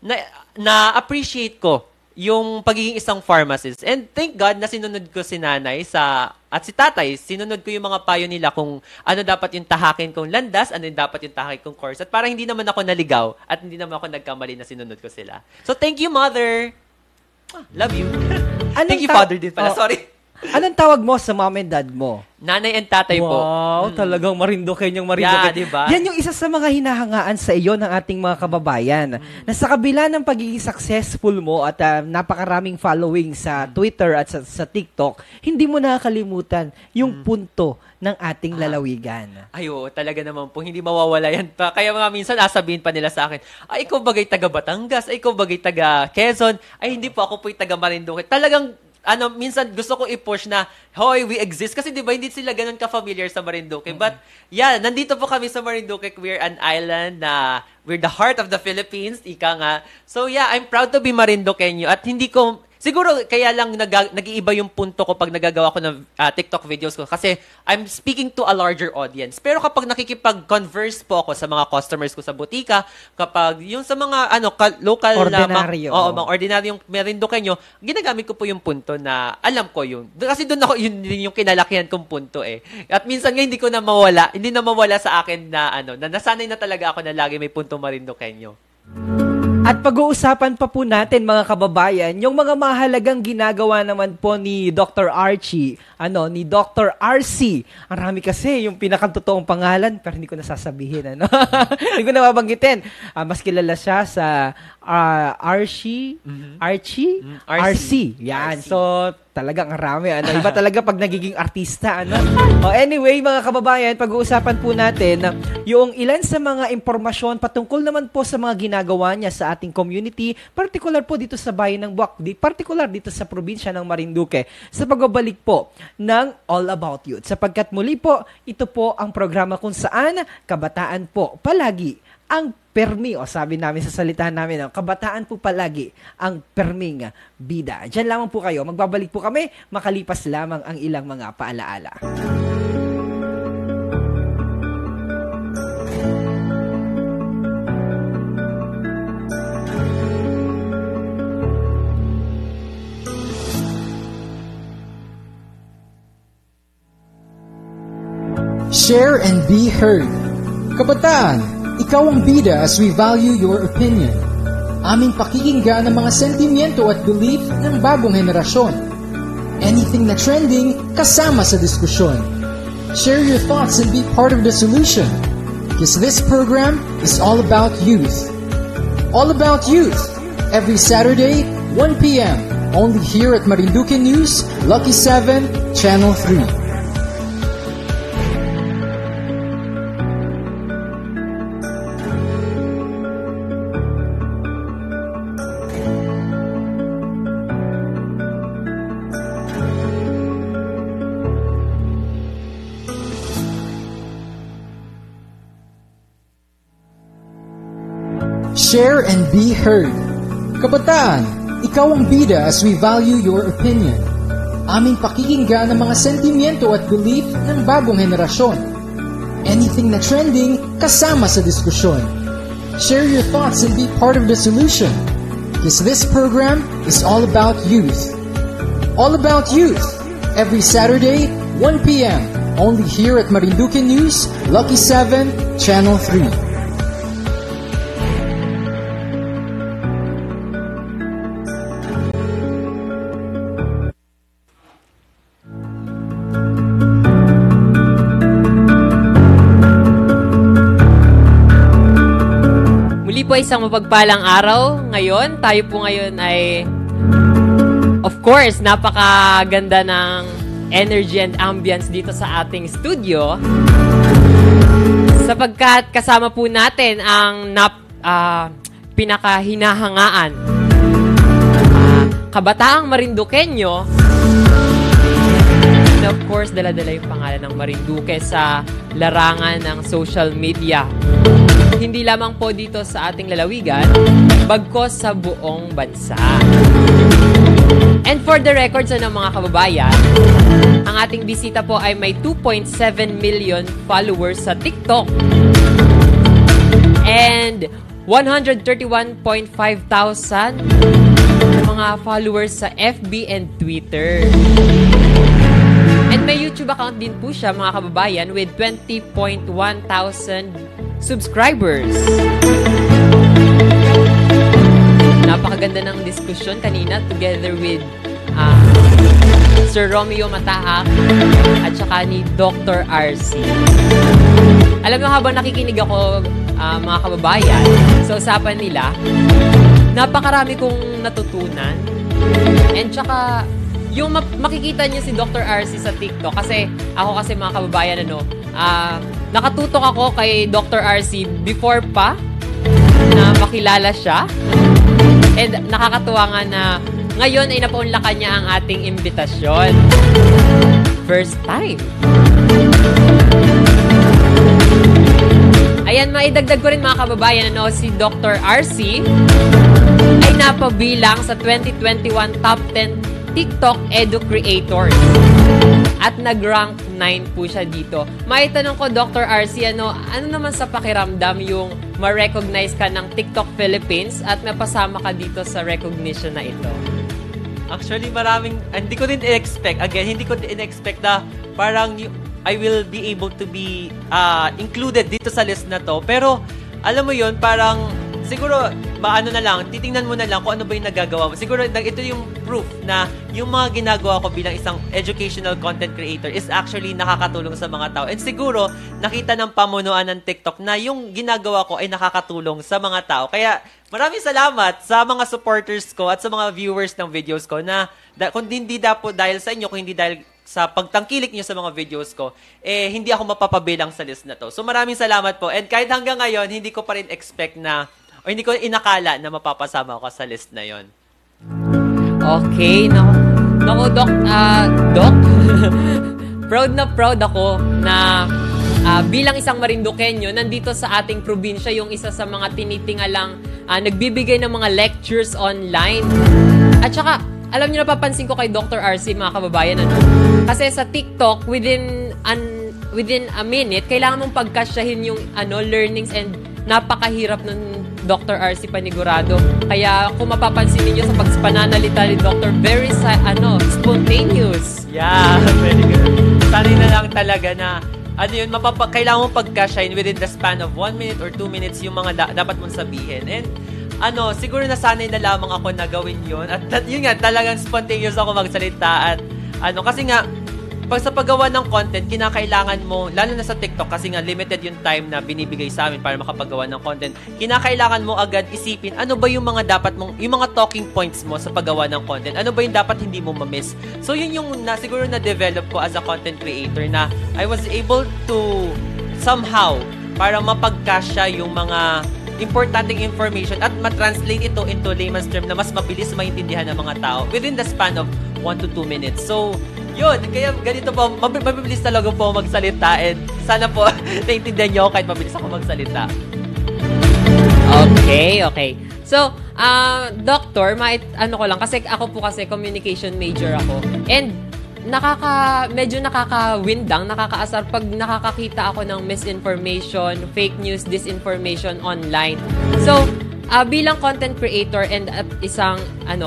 C: na-appreciate ko yung pagiging isang pharmacist. And thank God na sinunod ko si nanay at si tatay, sinunod ko yung mga payo nila kung ano dapat yung tahakin kong landas, ano yung dapat yung tahakin kong course. At parang hindi naman ako naligaw at hindi naman ako nagkamali na sinunod ko sila. So thank you, mother! Love you! Thank you, father din pala. Sorry.
B: Anong tawag mo sa mom and dad mo?
C: Nanay and tatay po.
B: Wow, talagang Marinduque yung Marinduque.
C: Yeah, diba?
B: Yan yung isa sa mga hinahangaan sa iyo ng ating mga kababayan. Na sa kabila ng pagiging successful mo at napakaraming following sa Twitter at sa TikTok, hindi mo nakakalimutan yung punto ng ating lalawigan.
C: Ayo, talaga naman po, hindi mawawala yan pa. Kaya mga minsan, sabihin pa nila sa akin, ay, ikaw bagay taga Batangas, ay, ikaw bagay taga Quezon, ay, hindi po, ako po'y taga Marinduque. Talagang, minsan gusto ko i-push na, hoy, we exist. Kasi di ba, hindi sila ganun ka-familiar sa Marinduque. But, yeah, nandito po kami sa Marinduque. We're an island na, we're the heart of the Philippines, ika nga. So, yeah, I'm proud to be Marinduqueño. At hindi ko Siguro kaya lang nag-iiba yung punto ko pag nagagawa ko ng TikTok videos ko kasi I'm speaking to a larger audience. Pero kapag nakikipag-converse po ako sa mga customers ko sa butika, kapag yung sa mga local
B: Ordinaryo.
C: mga ordinaryong merindokenyo, ginagamit ko po yung punto na alam ko yun. Kasi doon ako yun yung kinalakihan kong punto eh. At minsan nga hindi na mawala sa akin na na nasanay na talaga ako na lagi may punto marindokenyo.
B: At pag-uusapan pa po natin mga kababayan, yung mga mahalagang ginagawa naman po ni Dr. Archie, ni Dr. RC. Ang rami kasi yung pinakatotoong pangalan, pero hindi ko nasasabihin, hindi ko nababanggitin. Mas kilala siya sa Archie? RC. Yan.
C: RC.
B: So, talagang rami. Iba talaga pag nagiging artista. Anyway, mga kababayan, pag-uusapan po natin yung ilan sa mga impormasyon patungkol naman po sa mga ginagawa niya sa ating community, particular po dito sa bayan ng Buwak, particular dito sa probinsya ng Marinduque, sa pagbabalik po ng All About Youth. Sapagkat muli po, ito po ang programa kung saan kabataan po palagi ang permi, sabi namin sa salita namin, kabataan po palagi ang perming bida. Diyan lamang po kayo. Magbabalik po kami, makalipas lamang ang ilang mga paalaala.
A: Share and be heard. Kabataan, ikaw ang bida as we value your opinion. Aming pakikinggan ang mga sentimiento at belief ng bagong henerasyon. Anything na trending, kasama sa diskusyon. Share your thoughts and be part of the solution. Because this program is all about youth. All About Youth, every Saturday, 1 p.m., only here at Marinduque News, Lucky 7, Channel 3. Share and be heard. Kabataan, ikaw ang bida as we value your opinion. Aming pakikinggan ang mga sentimiento at belief ng bagong henerasyon. Anything na trending, kasama sa diskusyon. Share your thoughts and be part of the solution. Because this program is all about youth. All About Youth, every Saturday, 1 p.m., only here at Marinduque News, Lucky 7, Channel 3.
C: Po isang mapagpalang araw. Ngayon, tayo po ngayon ay of course, napakaganda ng energy and ambience dito sa ating studio. Sapagkat kasama po natin ang pinakahinahangaan kabataang Marinduqueño. And of course, dala-dala yung pangalan ng Marinduque sa larangan ng social media. Hindi lamang po dito sa ating lalawigan, bagkos sa buong bansa. And for the records ng mga kababayan, ang ating bisita po ay may 2.7 million followers sa TikTok and 131.5 thousand mga followers sa FB and Twitter. And may YouTube account din po siya, mga kababayan, with 20.1 thousand subscribers. Napakaganda ng diskusyon kanina together with Sir Romeo Mataak at saka ni Dr. RC. Alam mo, habang nakikinig ako, mga kababayan, sa usapan nila, napakarami kong natutunan. And saka, yung makikita niyo si Dr. RC sa TikTok, kasi ako kasi mga kababayan, nakatutok ako kay Dr. RC before pa na makilala siya. And nakakatuwa nga na ngayon ay napaunlakan niya ang ating imbitasyon. First time. Ayan, maidagdag ko rin mga kababayan, si Dr. RC ay
D: pinapabilang sa 2021 Top 10 TikTok Edu Creators. At nag-rank 9 po siya dito. Maitanong ko, Dr. RC, ano naman sa pakiramdam yung ma-recognize ka ng TikTok Philippines at mapasama ka dito sa recognition na ito?
C: Actually, hindi ko din in-expect na parang I will be able to be included dito sa list na to. Pero, alam mo yun, parang siguro, titingnan mo na lang kung ano ba yung nagagawa mo. Siguro, ito yung proof na yung mga ginagawa ko bilang isang educational content creator is actually nakakatulong sa mga tao. And siguro, nakita ng pamunuan ng TikTok na yung ginagawa ko ay nakakatulong sa mga tao. Kaya, maraming salamat sa mga supporters ko at sa mga viewers ng videos ko na kung hindi dahil sa inyo, kung hindi dahil sa pagtangkilik niyo sa mga videos ko, hindi ako mapapabilang sa list na to. So, maraming salamat po. And kahit hanggang ngayon, hindi ko pa rin expect na hindi ko inakala na mapapasama ako sa list na yon.
D: Okay. Naku, Doc. Doc? Proud na proud ako na bilang isang Marinduqueño, nandito sa ating probinsya yung isa sa mga tinitingalang nagbibigay ng mga lectures online. At saka, alam niyo, napapansin ko kay Dr. RC, mga kababayan, kasi sa TikTok, within a minute, kailangan mong pagkasyahin yung learnings, and napakahirap ng Dr. RC Panigurado. Kaya kung mapapansin niyo sa pananalita ni Dr. very spontaneous.
C: Yeah, very good. Sanay na lang talaga na kailangan mong pagkasyahin within the span of 1 minute or 2 minutes yung mga dapat mong sabihin. And siguro nasanay na lamang ako na gawin yun. At yun nga, talagang spontaneous ako magsalita. At kasi nga, pag sa paggawa ng content, kinakailangan mo, lalo na sa TikTok, kasi nga limited yung time na binibigay sa amin para makapagawa ng content, kinakailangan mo agad isipin, ano ba yung mga yung mga talking points mo sa paggawa ng content? Ano ba yung dapat hindi mo ma-miss? So yun yung siguro na-develop ko as a content creator, na I was able to somehow, para mapagkasya yung mga importanteng information at ma-translate ito into layman's term na mas mabilis maintindihan ng mga tao within the span of 1 to 2 minutes. So, yun, kaya ganito po, mabilis talaga po magsalita, and sana po naintindihan nyo kahit mabilis ako magsalita.
D: Okay. So, Doctor, ko lang, kasi ako po communication major ako, and medyo nakakawindang, nakakaasar pag nakakakita ako ng misinformation, fake news, disinformation online. So, bilang content creator and isang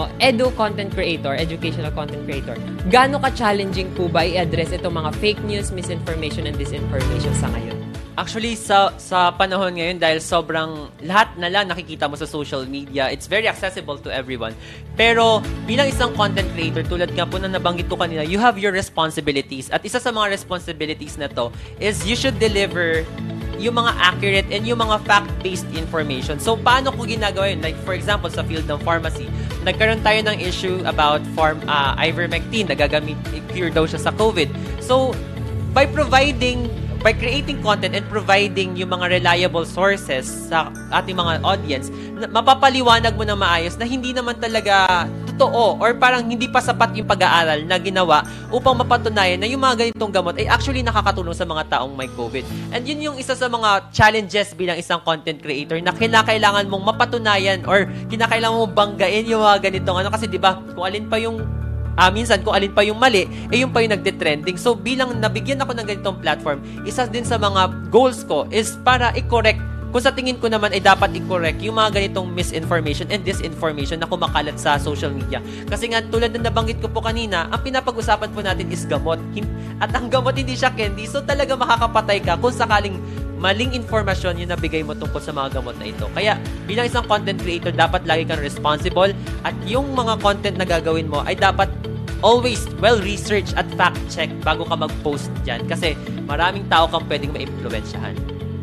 D: educational content creator, gaano ka-challenging po ba i-address itong mga fake news, misinformation, and disinformation sa ngayon?
C: Actually, sa panahon ngayon, dahil sobrang lahat na lang nakikita mo sa social media, it's very accessible to everyone. Pero bilang isang content creator, tulad nga po na nabanggit ko kanina, you have your responsibilities. At isa sa mga responsibilities na to is you should deliver yung mga accurate and yung mga fact-based information. So, paano ko ginagawa yun? Like, for example, sa field ng pharmacy, nagkaroon tayo ng issue about ivermectin, cure daw siya sa COVID. So, by creating content and providing yung mga reliable sources sa ating mga audience, mapapaliwanag mo na maayos na hindi naman talaga totoo or parang hindi pa sapat yung pag-aaral na ginawa upang mapatunayan na yung mga ganitong gamot ay actually nakakatulong sa mga taong may COVID. And yun yung isa sa mga challenges bilang isang content creator na kinakailangan mong mapatunayan or kinakailangan mong banggain yung mga ganitong kasi diba, kung alin pa yung minsan kung alin pa yung mali, yun pa yung nagde-trending. So, bilang nabigyan ako ng ganitong platform, isa din sa mga goals ko is para i-correct, kung sa tingin ko naman ay dapat i-correct yung mga ganitong misinformation and disinformation na kumakalat sa social media. Kasi nga, tulad na nabanggit ko po kanina, ang pinapag-usapan po natin is gamot. At ang gamot hindi siya candy, so talaga makakapatay ka kung sakaling maling informasyon yung nabigay mo tungkol sa mga gamot na ito. Kaya, bilang isang content creator, dapat lagi kang responsible at yung mga content na gagawin mo ay dapat always well-researched at fact-check bago ka mag-post dyan. Kasi maraming tao kang pwedeng ma-impluwensyahan.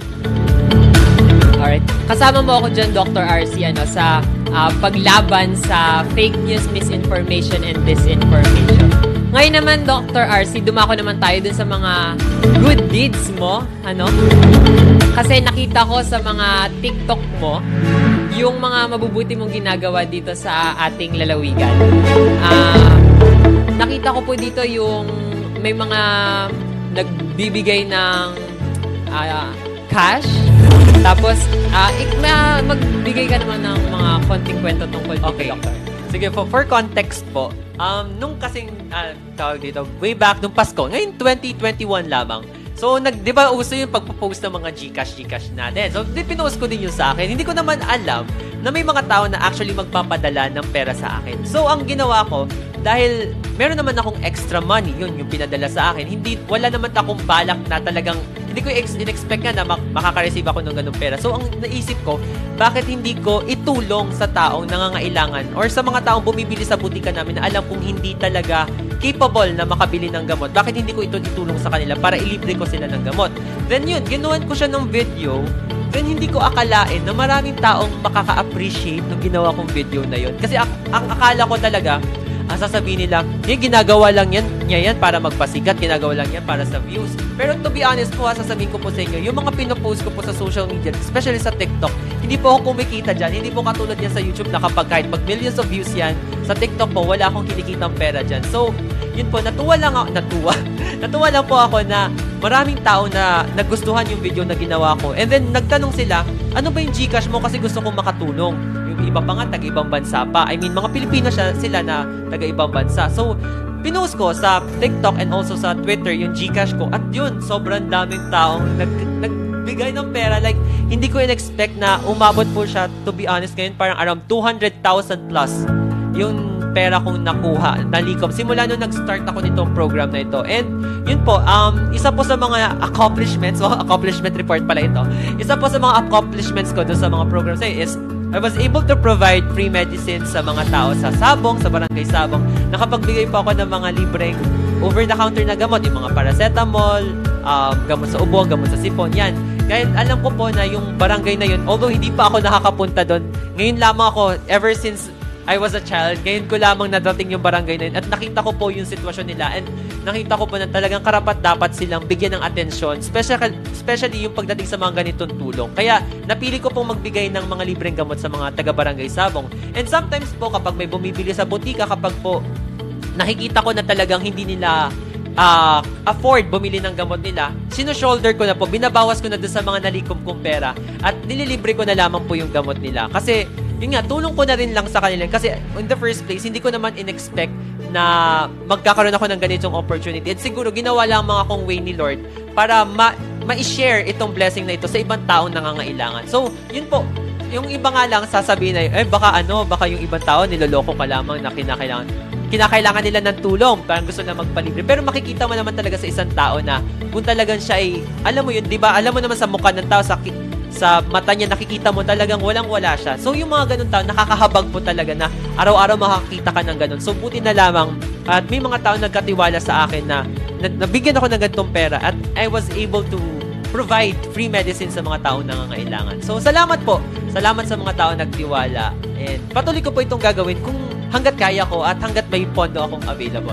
D: Alright. Kasama mo ako dyan, Dr. RC, sa paglaban sa fake news, misinformation, and disinformation. Ngayon naman, Dr. RC, dumako naman tayo dun sa mga good deeds mo, Kasi nakita ko sa mga TikTok mo, yung mga mabubuti mong ginagawa dito sa ating lalawigan. Nakita ko po dito yung may mga nagbibigay ng cash Tapos, magbigay ka naman ng mga konting kwento tungkol dito,
C: Okay.
D: Doctor.
C: Sige po, for context po, nung kasing, tawag dito, way back nung Pasko, ngayon 2021 lamang. So, di ba uso yung pagpo-post ng mga Gcash natin? So, pinost ko din yun sa akin. Hindi ko naman alam na may mga tao na actually magpapadala ng pera sa akin. So, ang ginawa ko, dahil meron naman akong extra money, yun yung pinadala sa akin. Wala naman akong balak na talagang, hindi ko in-expect nga na makaka-receive ako ng ganung pera. So, ang naisip ko, bakit hindi ko itulong sa taong nangangailangan or sa mga taong bumibili sa butika namin na alam kong hindi talaga capable na makabili ng gamot. Bakit hindi ko ito itulong sa kanila para ilibre ko sila ng gamot? Then yun, ginawan ko siya ng video. Then hindi ko akalain na maraming taong makaka-appreciate ng ginawa kong video na yun. Kasi ang akala ko talaga, sasabihin nila, ginagawa lang yan para magpasikat, ginagawa lang yan para sa views. Pero to be honest po, sasabihin ko po sa inyo, yung mga pinopost ko po sa social media, especially sa TikTok, hindi po ako kumikita dyan. Hindi po katulad yan sa YouTube na kapag kahit mag-millions of views yan, sa TikTok po, wala akong kinikitang pera dyan. So, yun po, natuwa lang po ako na maraming tao na nagustuhan yung video na ginawa ko. And then, nagtanong sila, ano ba yung Gcash mo kasi gusto kong makatulong? Yung iba pa nga, taga-ibang bansa pa. I mean, mga Pilipino sila na taga-ibang bansa. So, pinost ko sa TikTok and also sa Twitter yung Gcash ko. At yun, sobrang daming taong nagbigay ng pera. Like, hindi ko in-expect na umabot po siya, to be honest, ngayon parang around 200,000 plus yung pera kong nakuha, nalikom. Simula nung nag-start ako nitong program na ito. And yun po, isa po sa mga accomplishments, accomplishment report pala ito. Isa po sa mga accomplishments ko doon sa mga programs is I was able to provide free medicine sa mga tao sa Sabong, sa Barangay Sabong. Nakapagbigay po ako ng mga libreng over-the-counter na gamot, yung mga paracetamol, gamot sa ubo, gamot sa sipon, yan. Kahit alam ko po na yung barangay na yun, although hindi pa ako nakakapunta doon, ngayon lamang ako, ever since I was a child, ngayon ko lamang nadating yung barangay na yun at nakita ko po yung sitwasyon nila and nakita ko po na talagang karapat-dapat silang bigyan ng atensyon, especially yung pagdating sa mga ganitong tulong. Kaya napili ko pong magbigay ng mga libreng gamot sa mga taga-barangay Sabong. And sometimes po kapag may bumibili sa butika, kapag po nakikita ko na talagang hindi nila afford bumili ng gamot nila, sino-shoulder ko na po, binabawas ko na doon sa mga nalikom kong pera at nililibre ko na lamang po yung gamot nila. Kasi yun nga, tulong ko na rin lang sa kanila. Kasi in the first place, hindi ko naman in-expect na magkakaroon ako ng ganitong opportunity. At siguro, ginawa lang mga akong way ni Lord para ma-share itong blessing na ito sa ibang taong nangangailangan. So, yun po. Yung iba nga lang sasabihin na, baka yung ibang tao niloloko ka lamang na kinakailangan nila ng tulong, parang gusto na magpalibre. Pero makikita mo naman talaga sa isang tao na kung talagang siya ay, alam mo yun, di ba? Alam mo naman sa mukha ng tao, sa mata niya, nakikita mo talagang walang-wala siya. So, yung mga ganun tao, nakakahabag po talaga na araw-araw makakita ka ng ganun. So, buti na lamang at may mga tao nagkatiwala sa akin na nabigyan ako ng ganitong pera at I was able to provide free medicine sa mga taong nangangailangan. So, salamat po. Salamat sa mga taong nagtiwala. And patuloy ko po itong gagawin kung hanggat kaya ko at hanggat may pondo akong available.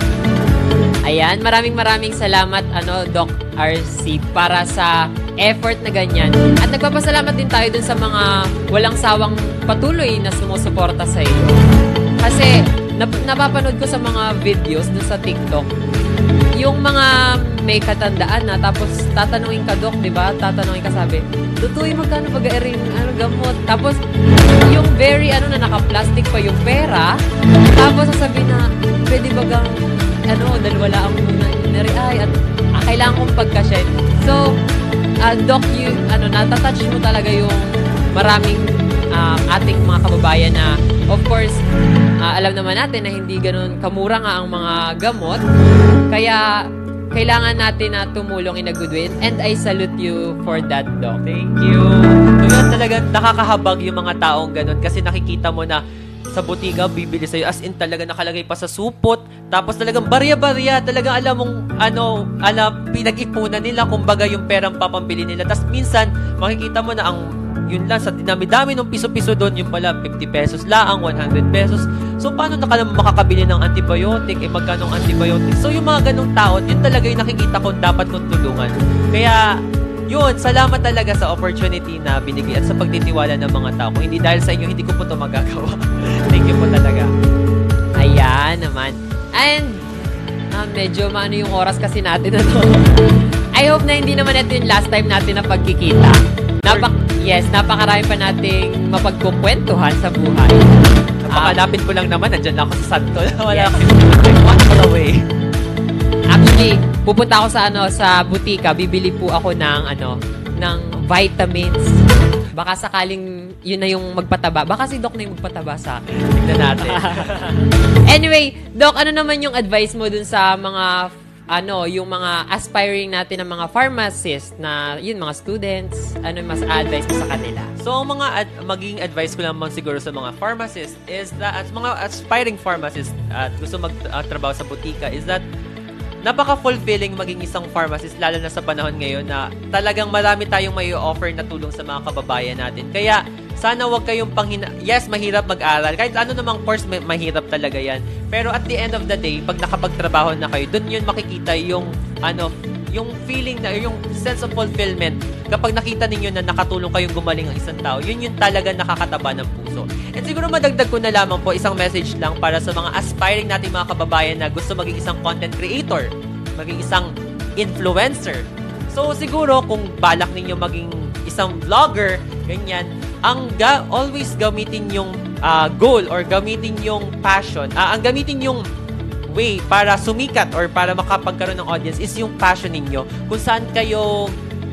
D: Ayan, maraming salamat Doc RC para sa effort na ganyan. At nagpapasalamat din tayo dun sa mga walang sawang patuloy na sumusuporta sa iyo. Kasi napapanood ko sa mga videos dun sa TikTok, yung mga may katandaan na tapos tatanungin ka, Doc, di ba? Tatanungin ka, sabi, tutuloy magkano pag-airing gamot? Tapos yung very na naka-plastic pa yung pera, tapos sasabihin na pwede bagang dahil wala ang nariay at kailangan kong pagkasya. So, Doc, natatouch mo talaga yung maraming ating mga kababayan na, of course, alam naman natin na hindi ganun kamura nga ang mga gamot. Kaya, kailangan natin na tumulong in a good way. And I salute you for that, Doc.
C: Thank you. Kaya talaga nakakahabag yung mga taong ganun kasi nakikita mo na sa butika, bibili sa'yo. As in, talaga nakalagay pa sa supot. Tapos talagang barya-barya. Talagang alam mong, pinag-ipunan nila. Kumbaga yung perang papambili nila. Tapos minsan, makikita mo na yun lang, sa dinami-dami ng piso-piso doon, yung pala, 50 pesos laang, 100 pesos. So, paano na ka naman makakabili ng antibiotic? Magkano ang antibiotic? So, yung mga ganong tao, yun talaga yung nakikita ko dapat kong tulungan. Kaya, yun, salamat talaga sa opportunity na binigay at sa pagtitiwala ng mga tao. Kung hindi dahil sa inyo, hindi ko po ito magagawa. Thank you po talaga.
D: Ayan naman. And, medyo maano yung oras kasi natin I hope na hindi naman ito yung last time natin na pagkikita. Yes, napakarami pa nating mapagkukwentuhan sa buhay.
C: Napakalapit ko lang naman, nandyan lang ako sa Santo. Wala
D: Yes.
C: like 1 call away.
D: Actually, pupunta ako sa butika, bibili po ako ng vitamins. Baka sakaling yun na yung magpataba. Baka si Doc na yung magpataba sa akin.
C: Tignan natin.
D: Anyway, Doc, ano naman yung advice mo dun sa mga yung mga aspiring natin ng mga pharmacist na yun, mga students, ano yung mas advice mo sa kanila?
C: So, ang mga maging advice ko naman siguro sa mga pharmacist is that, as mga aspiring pharmacist at gusto magtrabaho sa butika, is that napaka-fulfilling maging isang pharmacist, lalo na sa panahon ngayon na talagang marami tayong may offer na tulong sa mga kababayan natin. Kaya, sana wag kayong yes, mahirap mag-aral. Kahit ano namang course, mahirap talaga yan. Pero at the end of the day, pag nakapagtrabaho na kayo, dun yun makikita yung, yung feeling na, yung sense of fulfillment. Kapag nakita ninyo na nakatulong kayong gumaling ang isang tao, yun yung talaga nakakataba ng puso. And siguro madagdag ko na lamang po isang message lang para sa mga aspiring nating mga kababayan na gusto maging isang content creator, maging isang influencer. So siguro kung balak ninyo maging isang vlogger, ganyan, always gamitin yung goal or gamitin yung passion. Ang gamitin yung way para sumikat or para makapagkaroon ng audience is yung passion ninyo. Kung saan kayo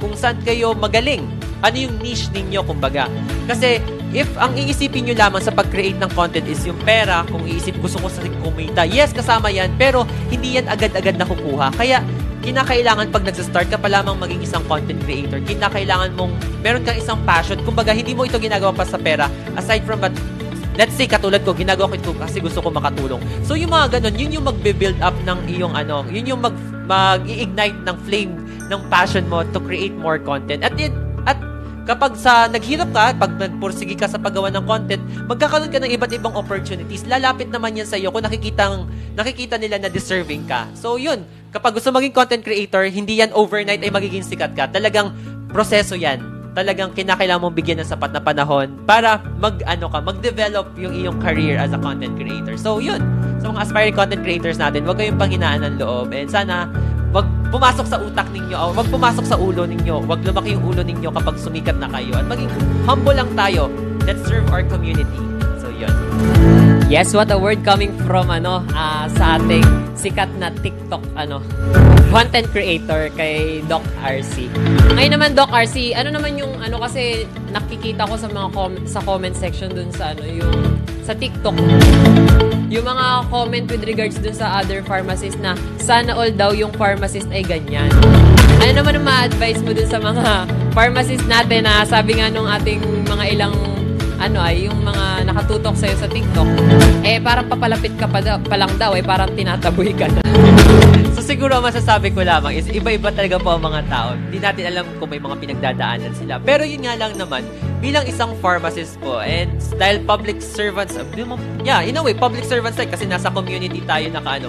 C: magaling. Ano yung niche ninyo, kumbaga. Kasi, if ang iisipin nyo lamang sa pag-create ng content is yung pera, kung gusto ko sa kumita, yes, kasama yan, pero hindi yan agad-agad nakukuha. Kaya, kinakailangan pag nagsa-start ka pa lamang maging isang content creator, kinakailangan mong meron kang isang passion. Kumbaga, hindi mo ito ginagawa pa sa pera. Aside from that, let's say, katulad ko, ginagawa ko ito kasi gusto ko makatulong. So, yung mga ganun, yun yung mag-build up ng iyong yun yung mag-i-ignite ng flame ng passion mo to create more content. At kapag naghirap ka, pag nagpursige ka sa paggawa ng content, magkakaroon ka ng iba't ibang opportunities. Lalapit naman yan sa iyo kung nakikita nila na deserving ka. So, yun. Kapag gusto maging content creator, hindi yan overnight ay magiging sikat ka. Talagang proseso yan. Talagang kinakailangan mong bigyan ng sapat na panahon para mag-develop yung iyong career as a content creator. So, yun. Sa mga aspiring content creators natin, huwag kayong panghinaan ng loob. And sana, wag pumasok sa utak ninyo, o wag pumasok sa ulo ninyo, wag lumaki yung ulo ninyo kapag sumikat na kayo. At maging humble lang tayo. Let's serve our community. So, yun.
D: Yes, what a word coming from sa ating sikat na TikTok content creator kay Doc RC. Ngayon naman, Doc RC, ano naman yung kasi nakikita ko sa mga sa comment section dun sa yung sa TikTok, yung mga comment with regards dun sa other pharmacists na sana all daw yung pharmacist ay ganyan. Ano naman ang ma-advise mo dun sa mga pharmacist natin na sabi nga nung ating mga ilang yung mga nakatutok sa'yo sa TikTok, parang papalapit ka pa lang daw, parang tinataboy ka na.
C: So siguro ang masasabi ko lamang is iba-iba talaga po ang mga tao. Hindi natin alam kung may mga pinagdadaanan sila. Pero yun nga lang naman, bilang isang pharmacist po, and dahil public servants, in a way, public servants kasi nasa community tayo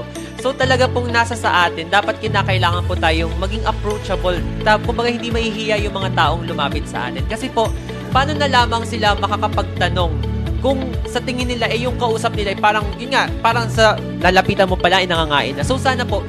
C: So talaga pong nasa sa atin, dapat kinakailangan po tayong maging approachable. Kumbaga hindi mahihiya yung mga taong lumapit sa atin. Kasi po, paano na lamang sila makakapagtanong kung sa tingin nila yung kausap nila parang sa lalapitan mo pala nangangain na. So sana po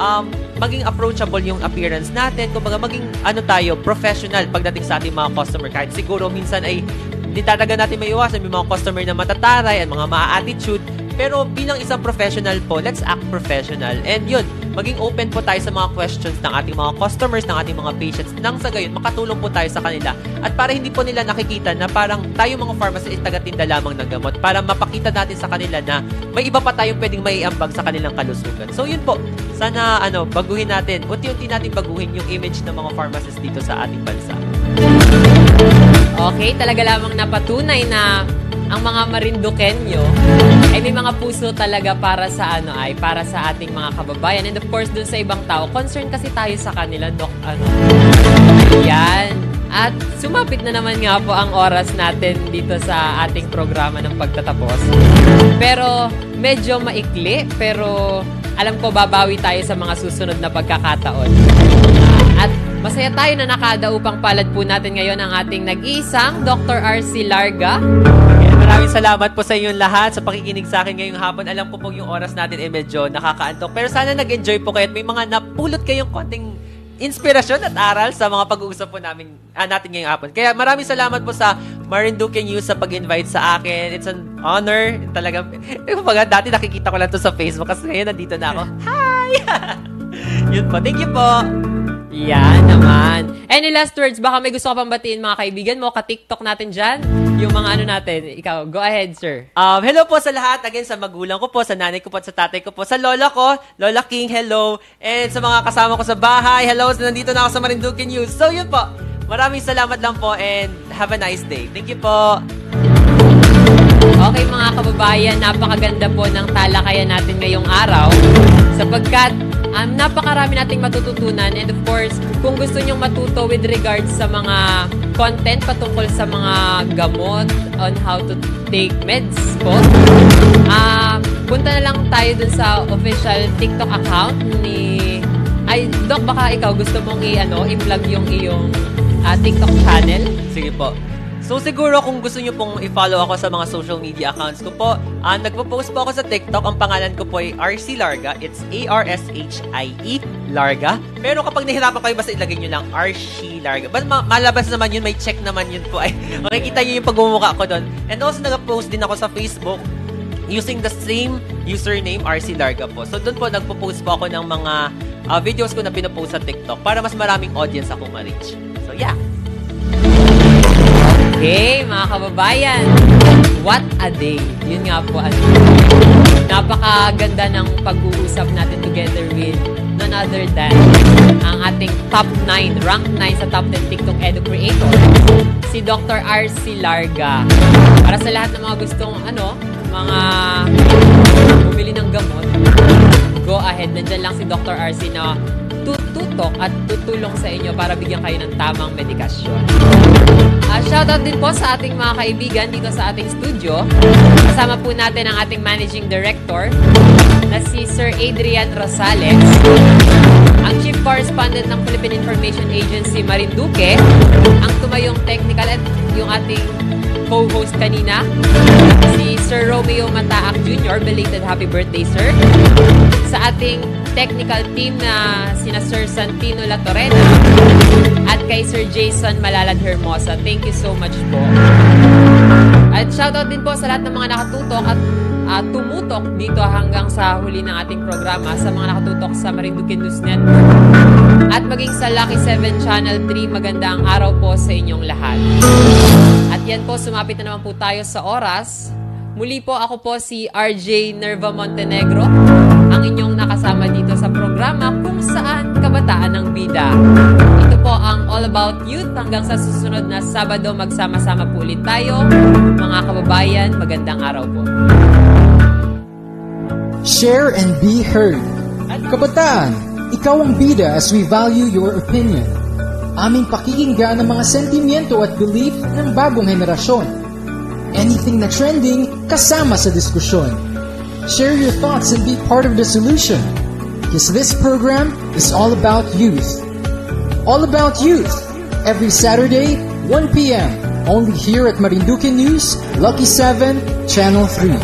C: maging approachable yung appearance natin, kumbaga maging tayo professional pagdating sa ating mga customer. Kahit siguro minsan ay hindi talaga natin maiwasan may mga customer na matataray at mga ma-attitude, pero bilang isang professional po, let's act professional. And yun, maging open po tayo sa mga questions ng ating mga customers, ng ating mga patients, nang sa gayon, makatulong po tayo sa kanila. At para hindi po nila nakikita na parang tayo mga pharmacist ay taga-tinda lamang ng gamot, para mapakita natin sa kanila na may iba pa tayong pwedeng maiambag sa kanilang kalusugan. So yun po, sana baguhin natin, unti-unti natin baguhin yung image ng mga pharmacist dito sa ating bansa.
D: Okay, talaga lamang napatunay na ang mga Marinduqueño ay may mga puso talaga para sa para sa ating mga kababayan. And of course, dun sa ibang tao, concern kasi tayo sa kanila, Doc. Ayan. At sumapit na naman nga po ang oras natin dito sa ating programa ng pagtatapos. Pero medyo maikli, pero alam ko babawi tayo sa mga susunod na pagkakataon. At masaya tayo na nakadaupang palad po natin ngayon ang ating nag-iisang Dr. RC Larga.
C: Maraming salamat po sa inyong lahat sa pakikinig sa akin ngayong hapon. Alam ko po yung oras natin medyo nakakaantok. Pero sana nag-enjoy po kayo at may mga napulot kayong konting inspirasyon at aral sa mga pag-uusap po natin ngayong hapon. Kaya maraming salamat po sa Marinduque News sa pag-invite sa akin. It's an honor. Talagang, dati nakikita ko lang to sa Facebook kasi ngayon nandito na ako. Hi! Yun po. Thank you po.
D: Yan naman. Any last words? Baka may gusto ka pang batiin mga kaibigan mo, ka-TikTok natin dyan. Yung mga ano natin. Ikaw, go ahead, sir.
C: Hello po sa lahat. Again, sa magulang ko po, sa nanay ko po, at sa tatay ko po, sa lola ko, Lola King, hello. And sa mga kasama ko sa bahay, hello. Nandito na ako sa Marinduque News. So, yun po. Maraming salamat lang po and have a nice day. Thank you po.
D: Okay mga kababayan, napakaganda po ng talakayan natin ngayong araw sapagkat napakarami nating matututunan and of course, kung gusto nyong matuto with regards sa mga content patungkol sa mga gamot on how to take meds po, punta na lang tayo dun sa official TikTok account ni Doc, baka ikaw gusto mong i-plug yung iyong TikTok channel?
C: Sige po. So siguro kung gusto nyo pong i-follow ako sa mga social media accounts ko po, nagpo-post po ako sa TikTok. Ang pangalan ko po ay RC Larga. It's A-R-S-H-I-E Larga. Pero kapag nahirapan kayo, basta ilagay nyo lang RC Larga. But malabas naman yun, may check naman yun po. Ay, makikita nyo yung pagmumukha ko doon. And also nag-post din ako sa Facebook using the same username, RC Larga po. So doon po nagpo-post po ako ng mga videos ko na pinopost sa TikTok para mas maraming audience ako ma-reach. So yeah.
D: Okay, mga kababayan, what a day. Yun nga po, napakaganda ng pag-uusap natin together with none other than ang ating top 9, rank 9 sa top 10 TikTok Edu Creator, si Dr. RC Larga. Para sa lahat ng mga gustong, mga bumili ng gamot, go ahead, nandyan lang si Dr. RC na tututok at tutulong sa inyo para bigyan kayo ng tamang medikasyon. Shoutout din po sa ating mga kaibigan dito sa ating studio. Kasama po natin ang ating Managing Director na si Sir Adrian Rosales, ang Chief Correspondent ng Philippine Information Agency Marinduque, ang tumayong technical at yung ating co-host kanina, si Sir Romeo Mataak Jr. Belated happy birthday, sir. Sa ating technical team na sina Sir Santino La Torena at kay Sir Jason Malalad Hermosa. Thank you so much po. At shoutout din po sa lahat ng mga nakatutok at tumutok dito hanggang sa huli ng ating programa, sa mga nakatutok sa Marinduque News Network at maging sa Lucky 7 Channel 3. Magandang araw po sa inyong lahat. At yan po, sumapit na naman po tayo sa oras. Muli po, ako po si RJ Nerva Montenegro, ang inyong nakasama dito sa programa kung saan kabataan ng bida. Ito po ang All About Youth. Hanggang sa susunod na Sabado, magsama-sama po ulit tayo. Mga kababayan, magandang araw po.
A: Share and be heard. Kabataan, ikaw ang bida as we value your opinion. Aming pakikinggan ang mga sentimiento at belief ng bagong henerasyon. Anything na trending, kasama sa diskusyon. Share your thoughts and be part of the solution. Because this program is all about youth. All About Youth. Every Saturday, 1 p.m. Only here at Marinduque News, Lucky 7, Channel 3.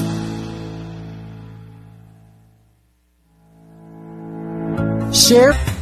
A: Share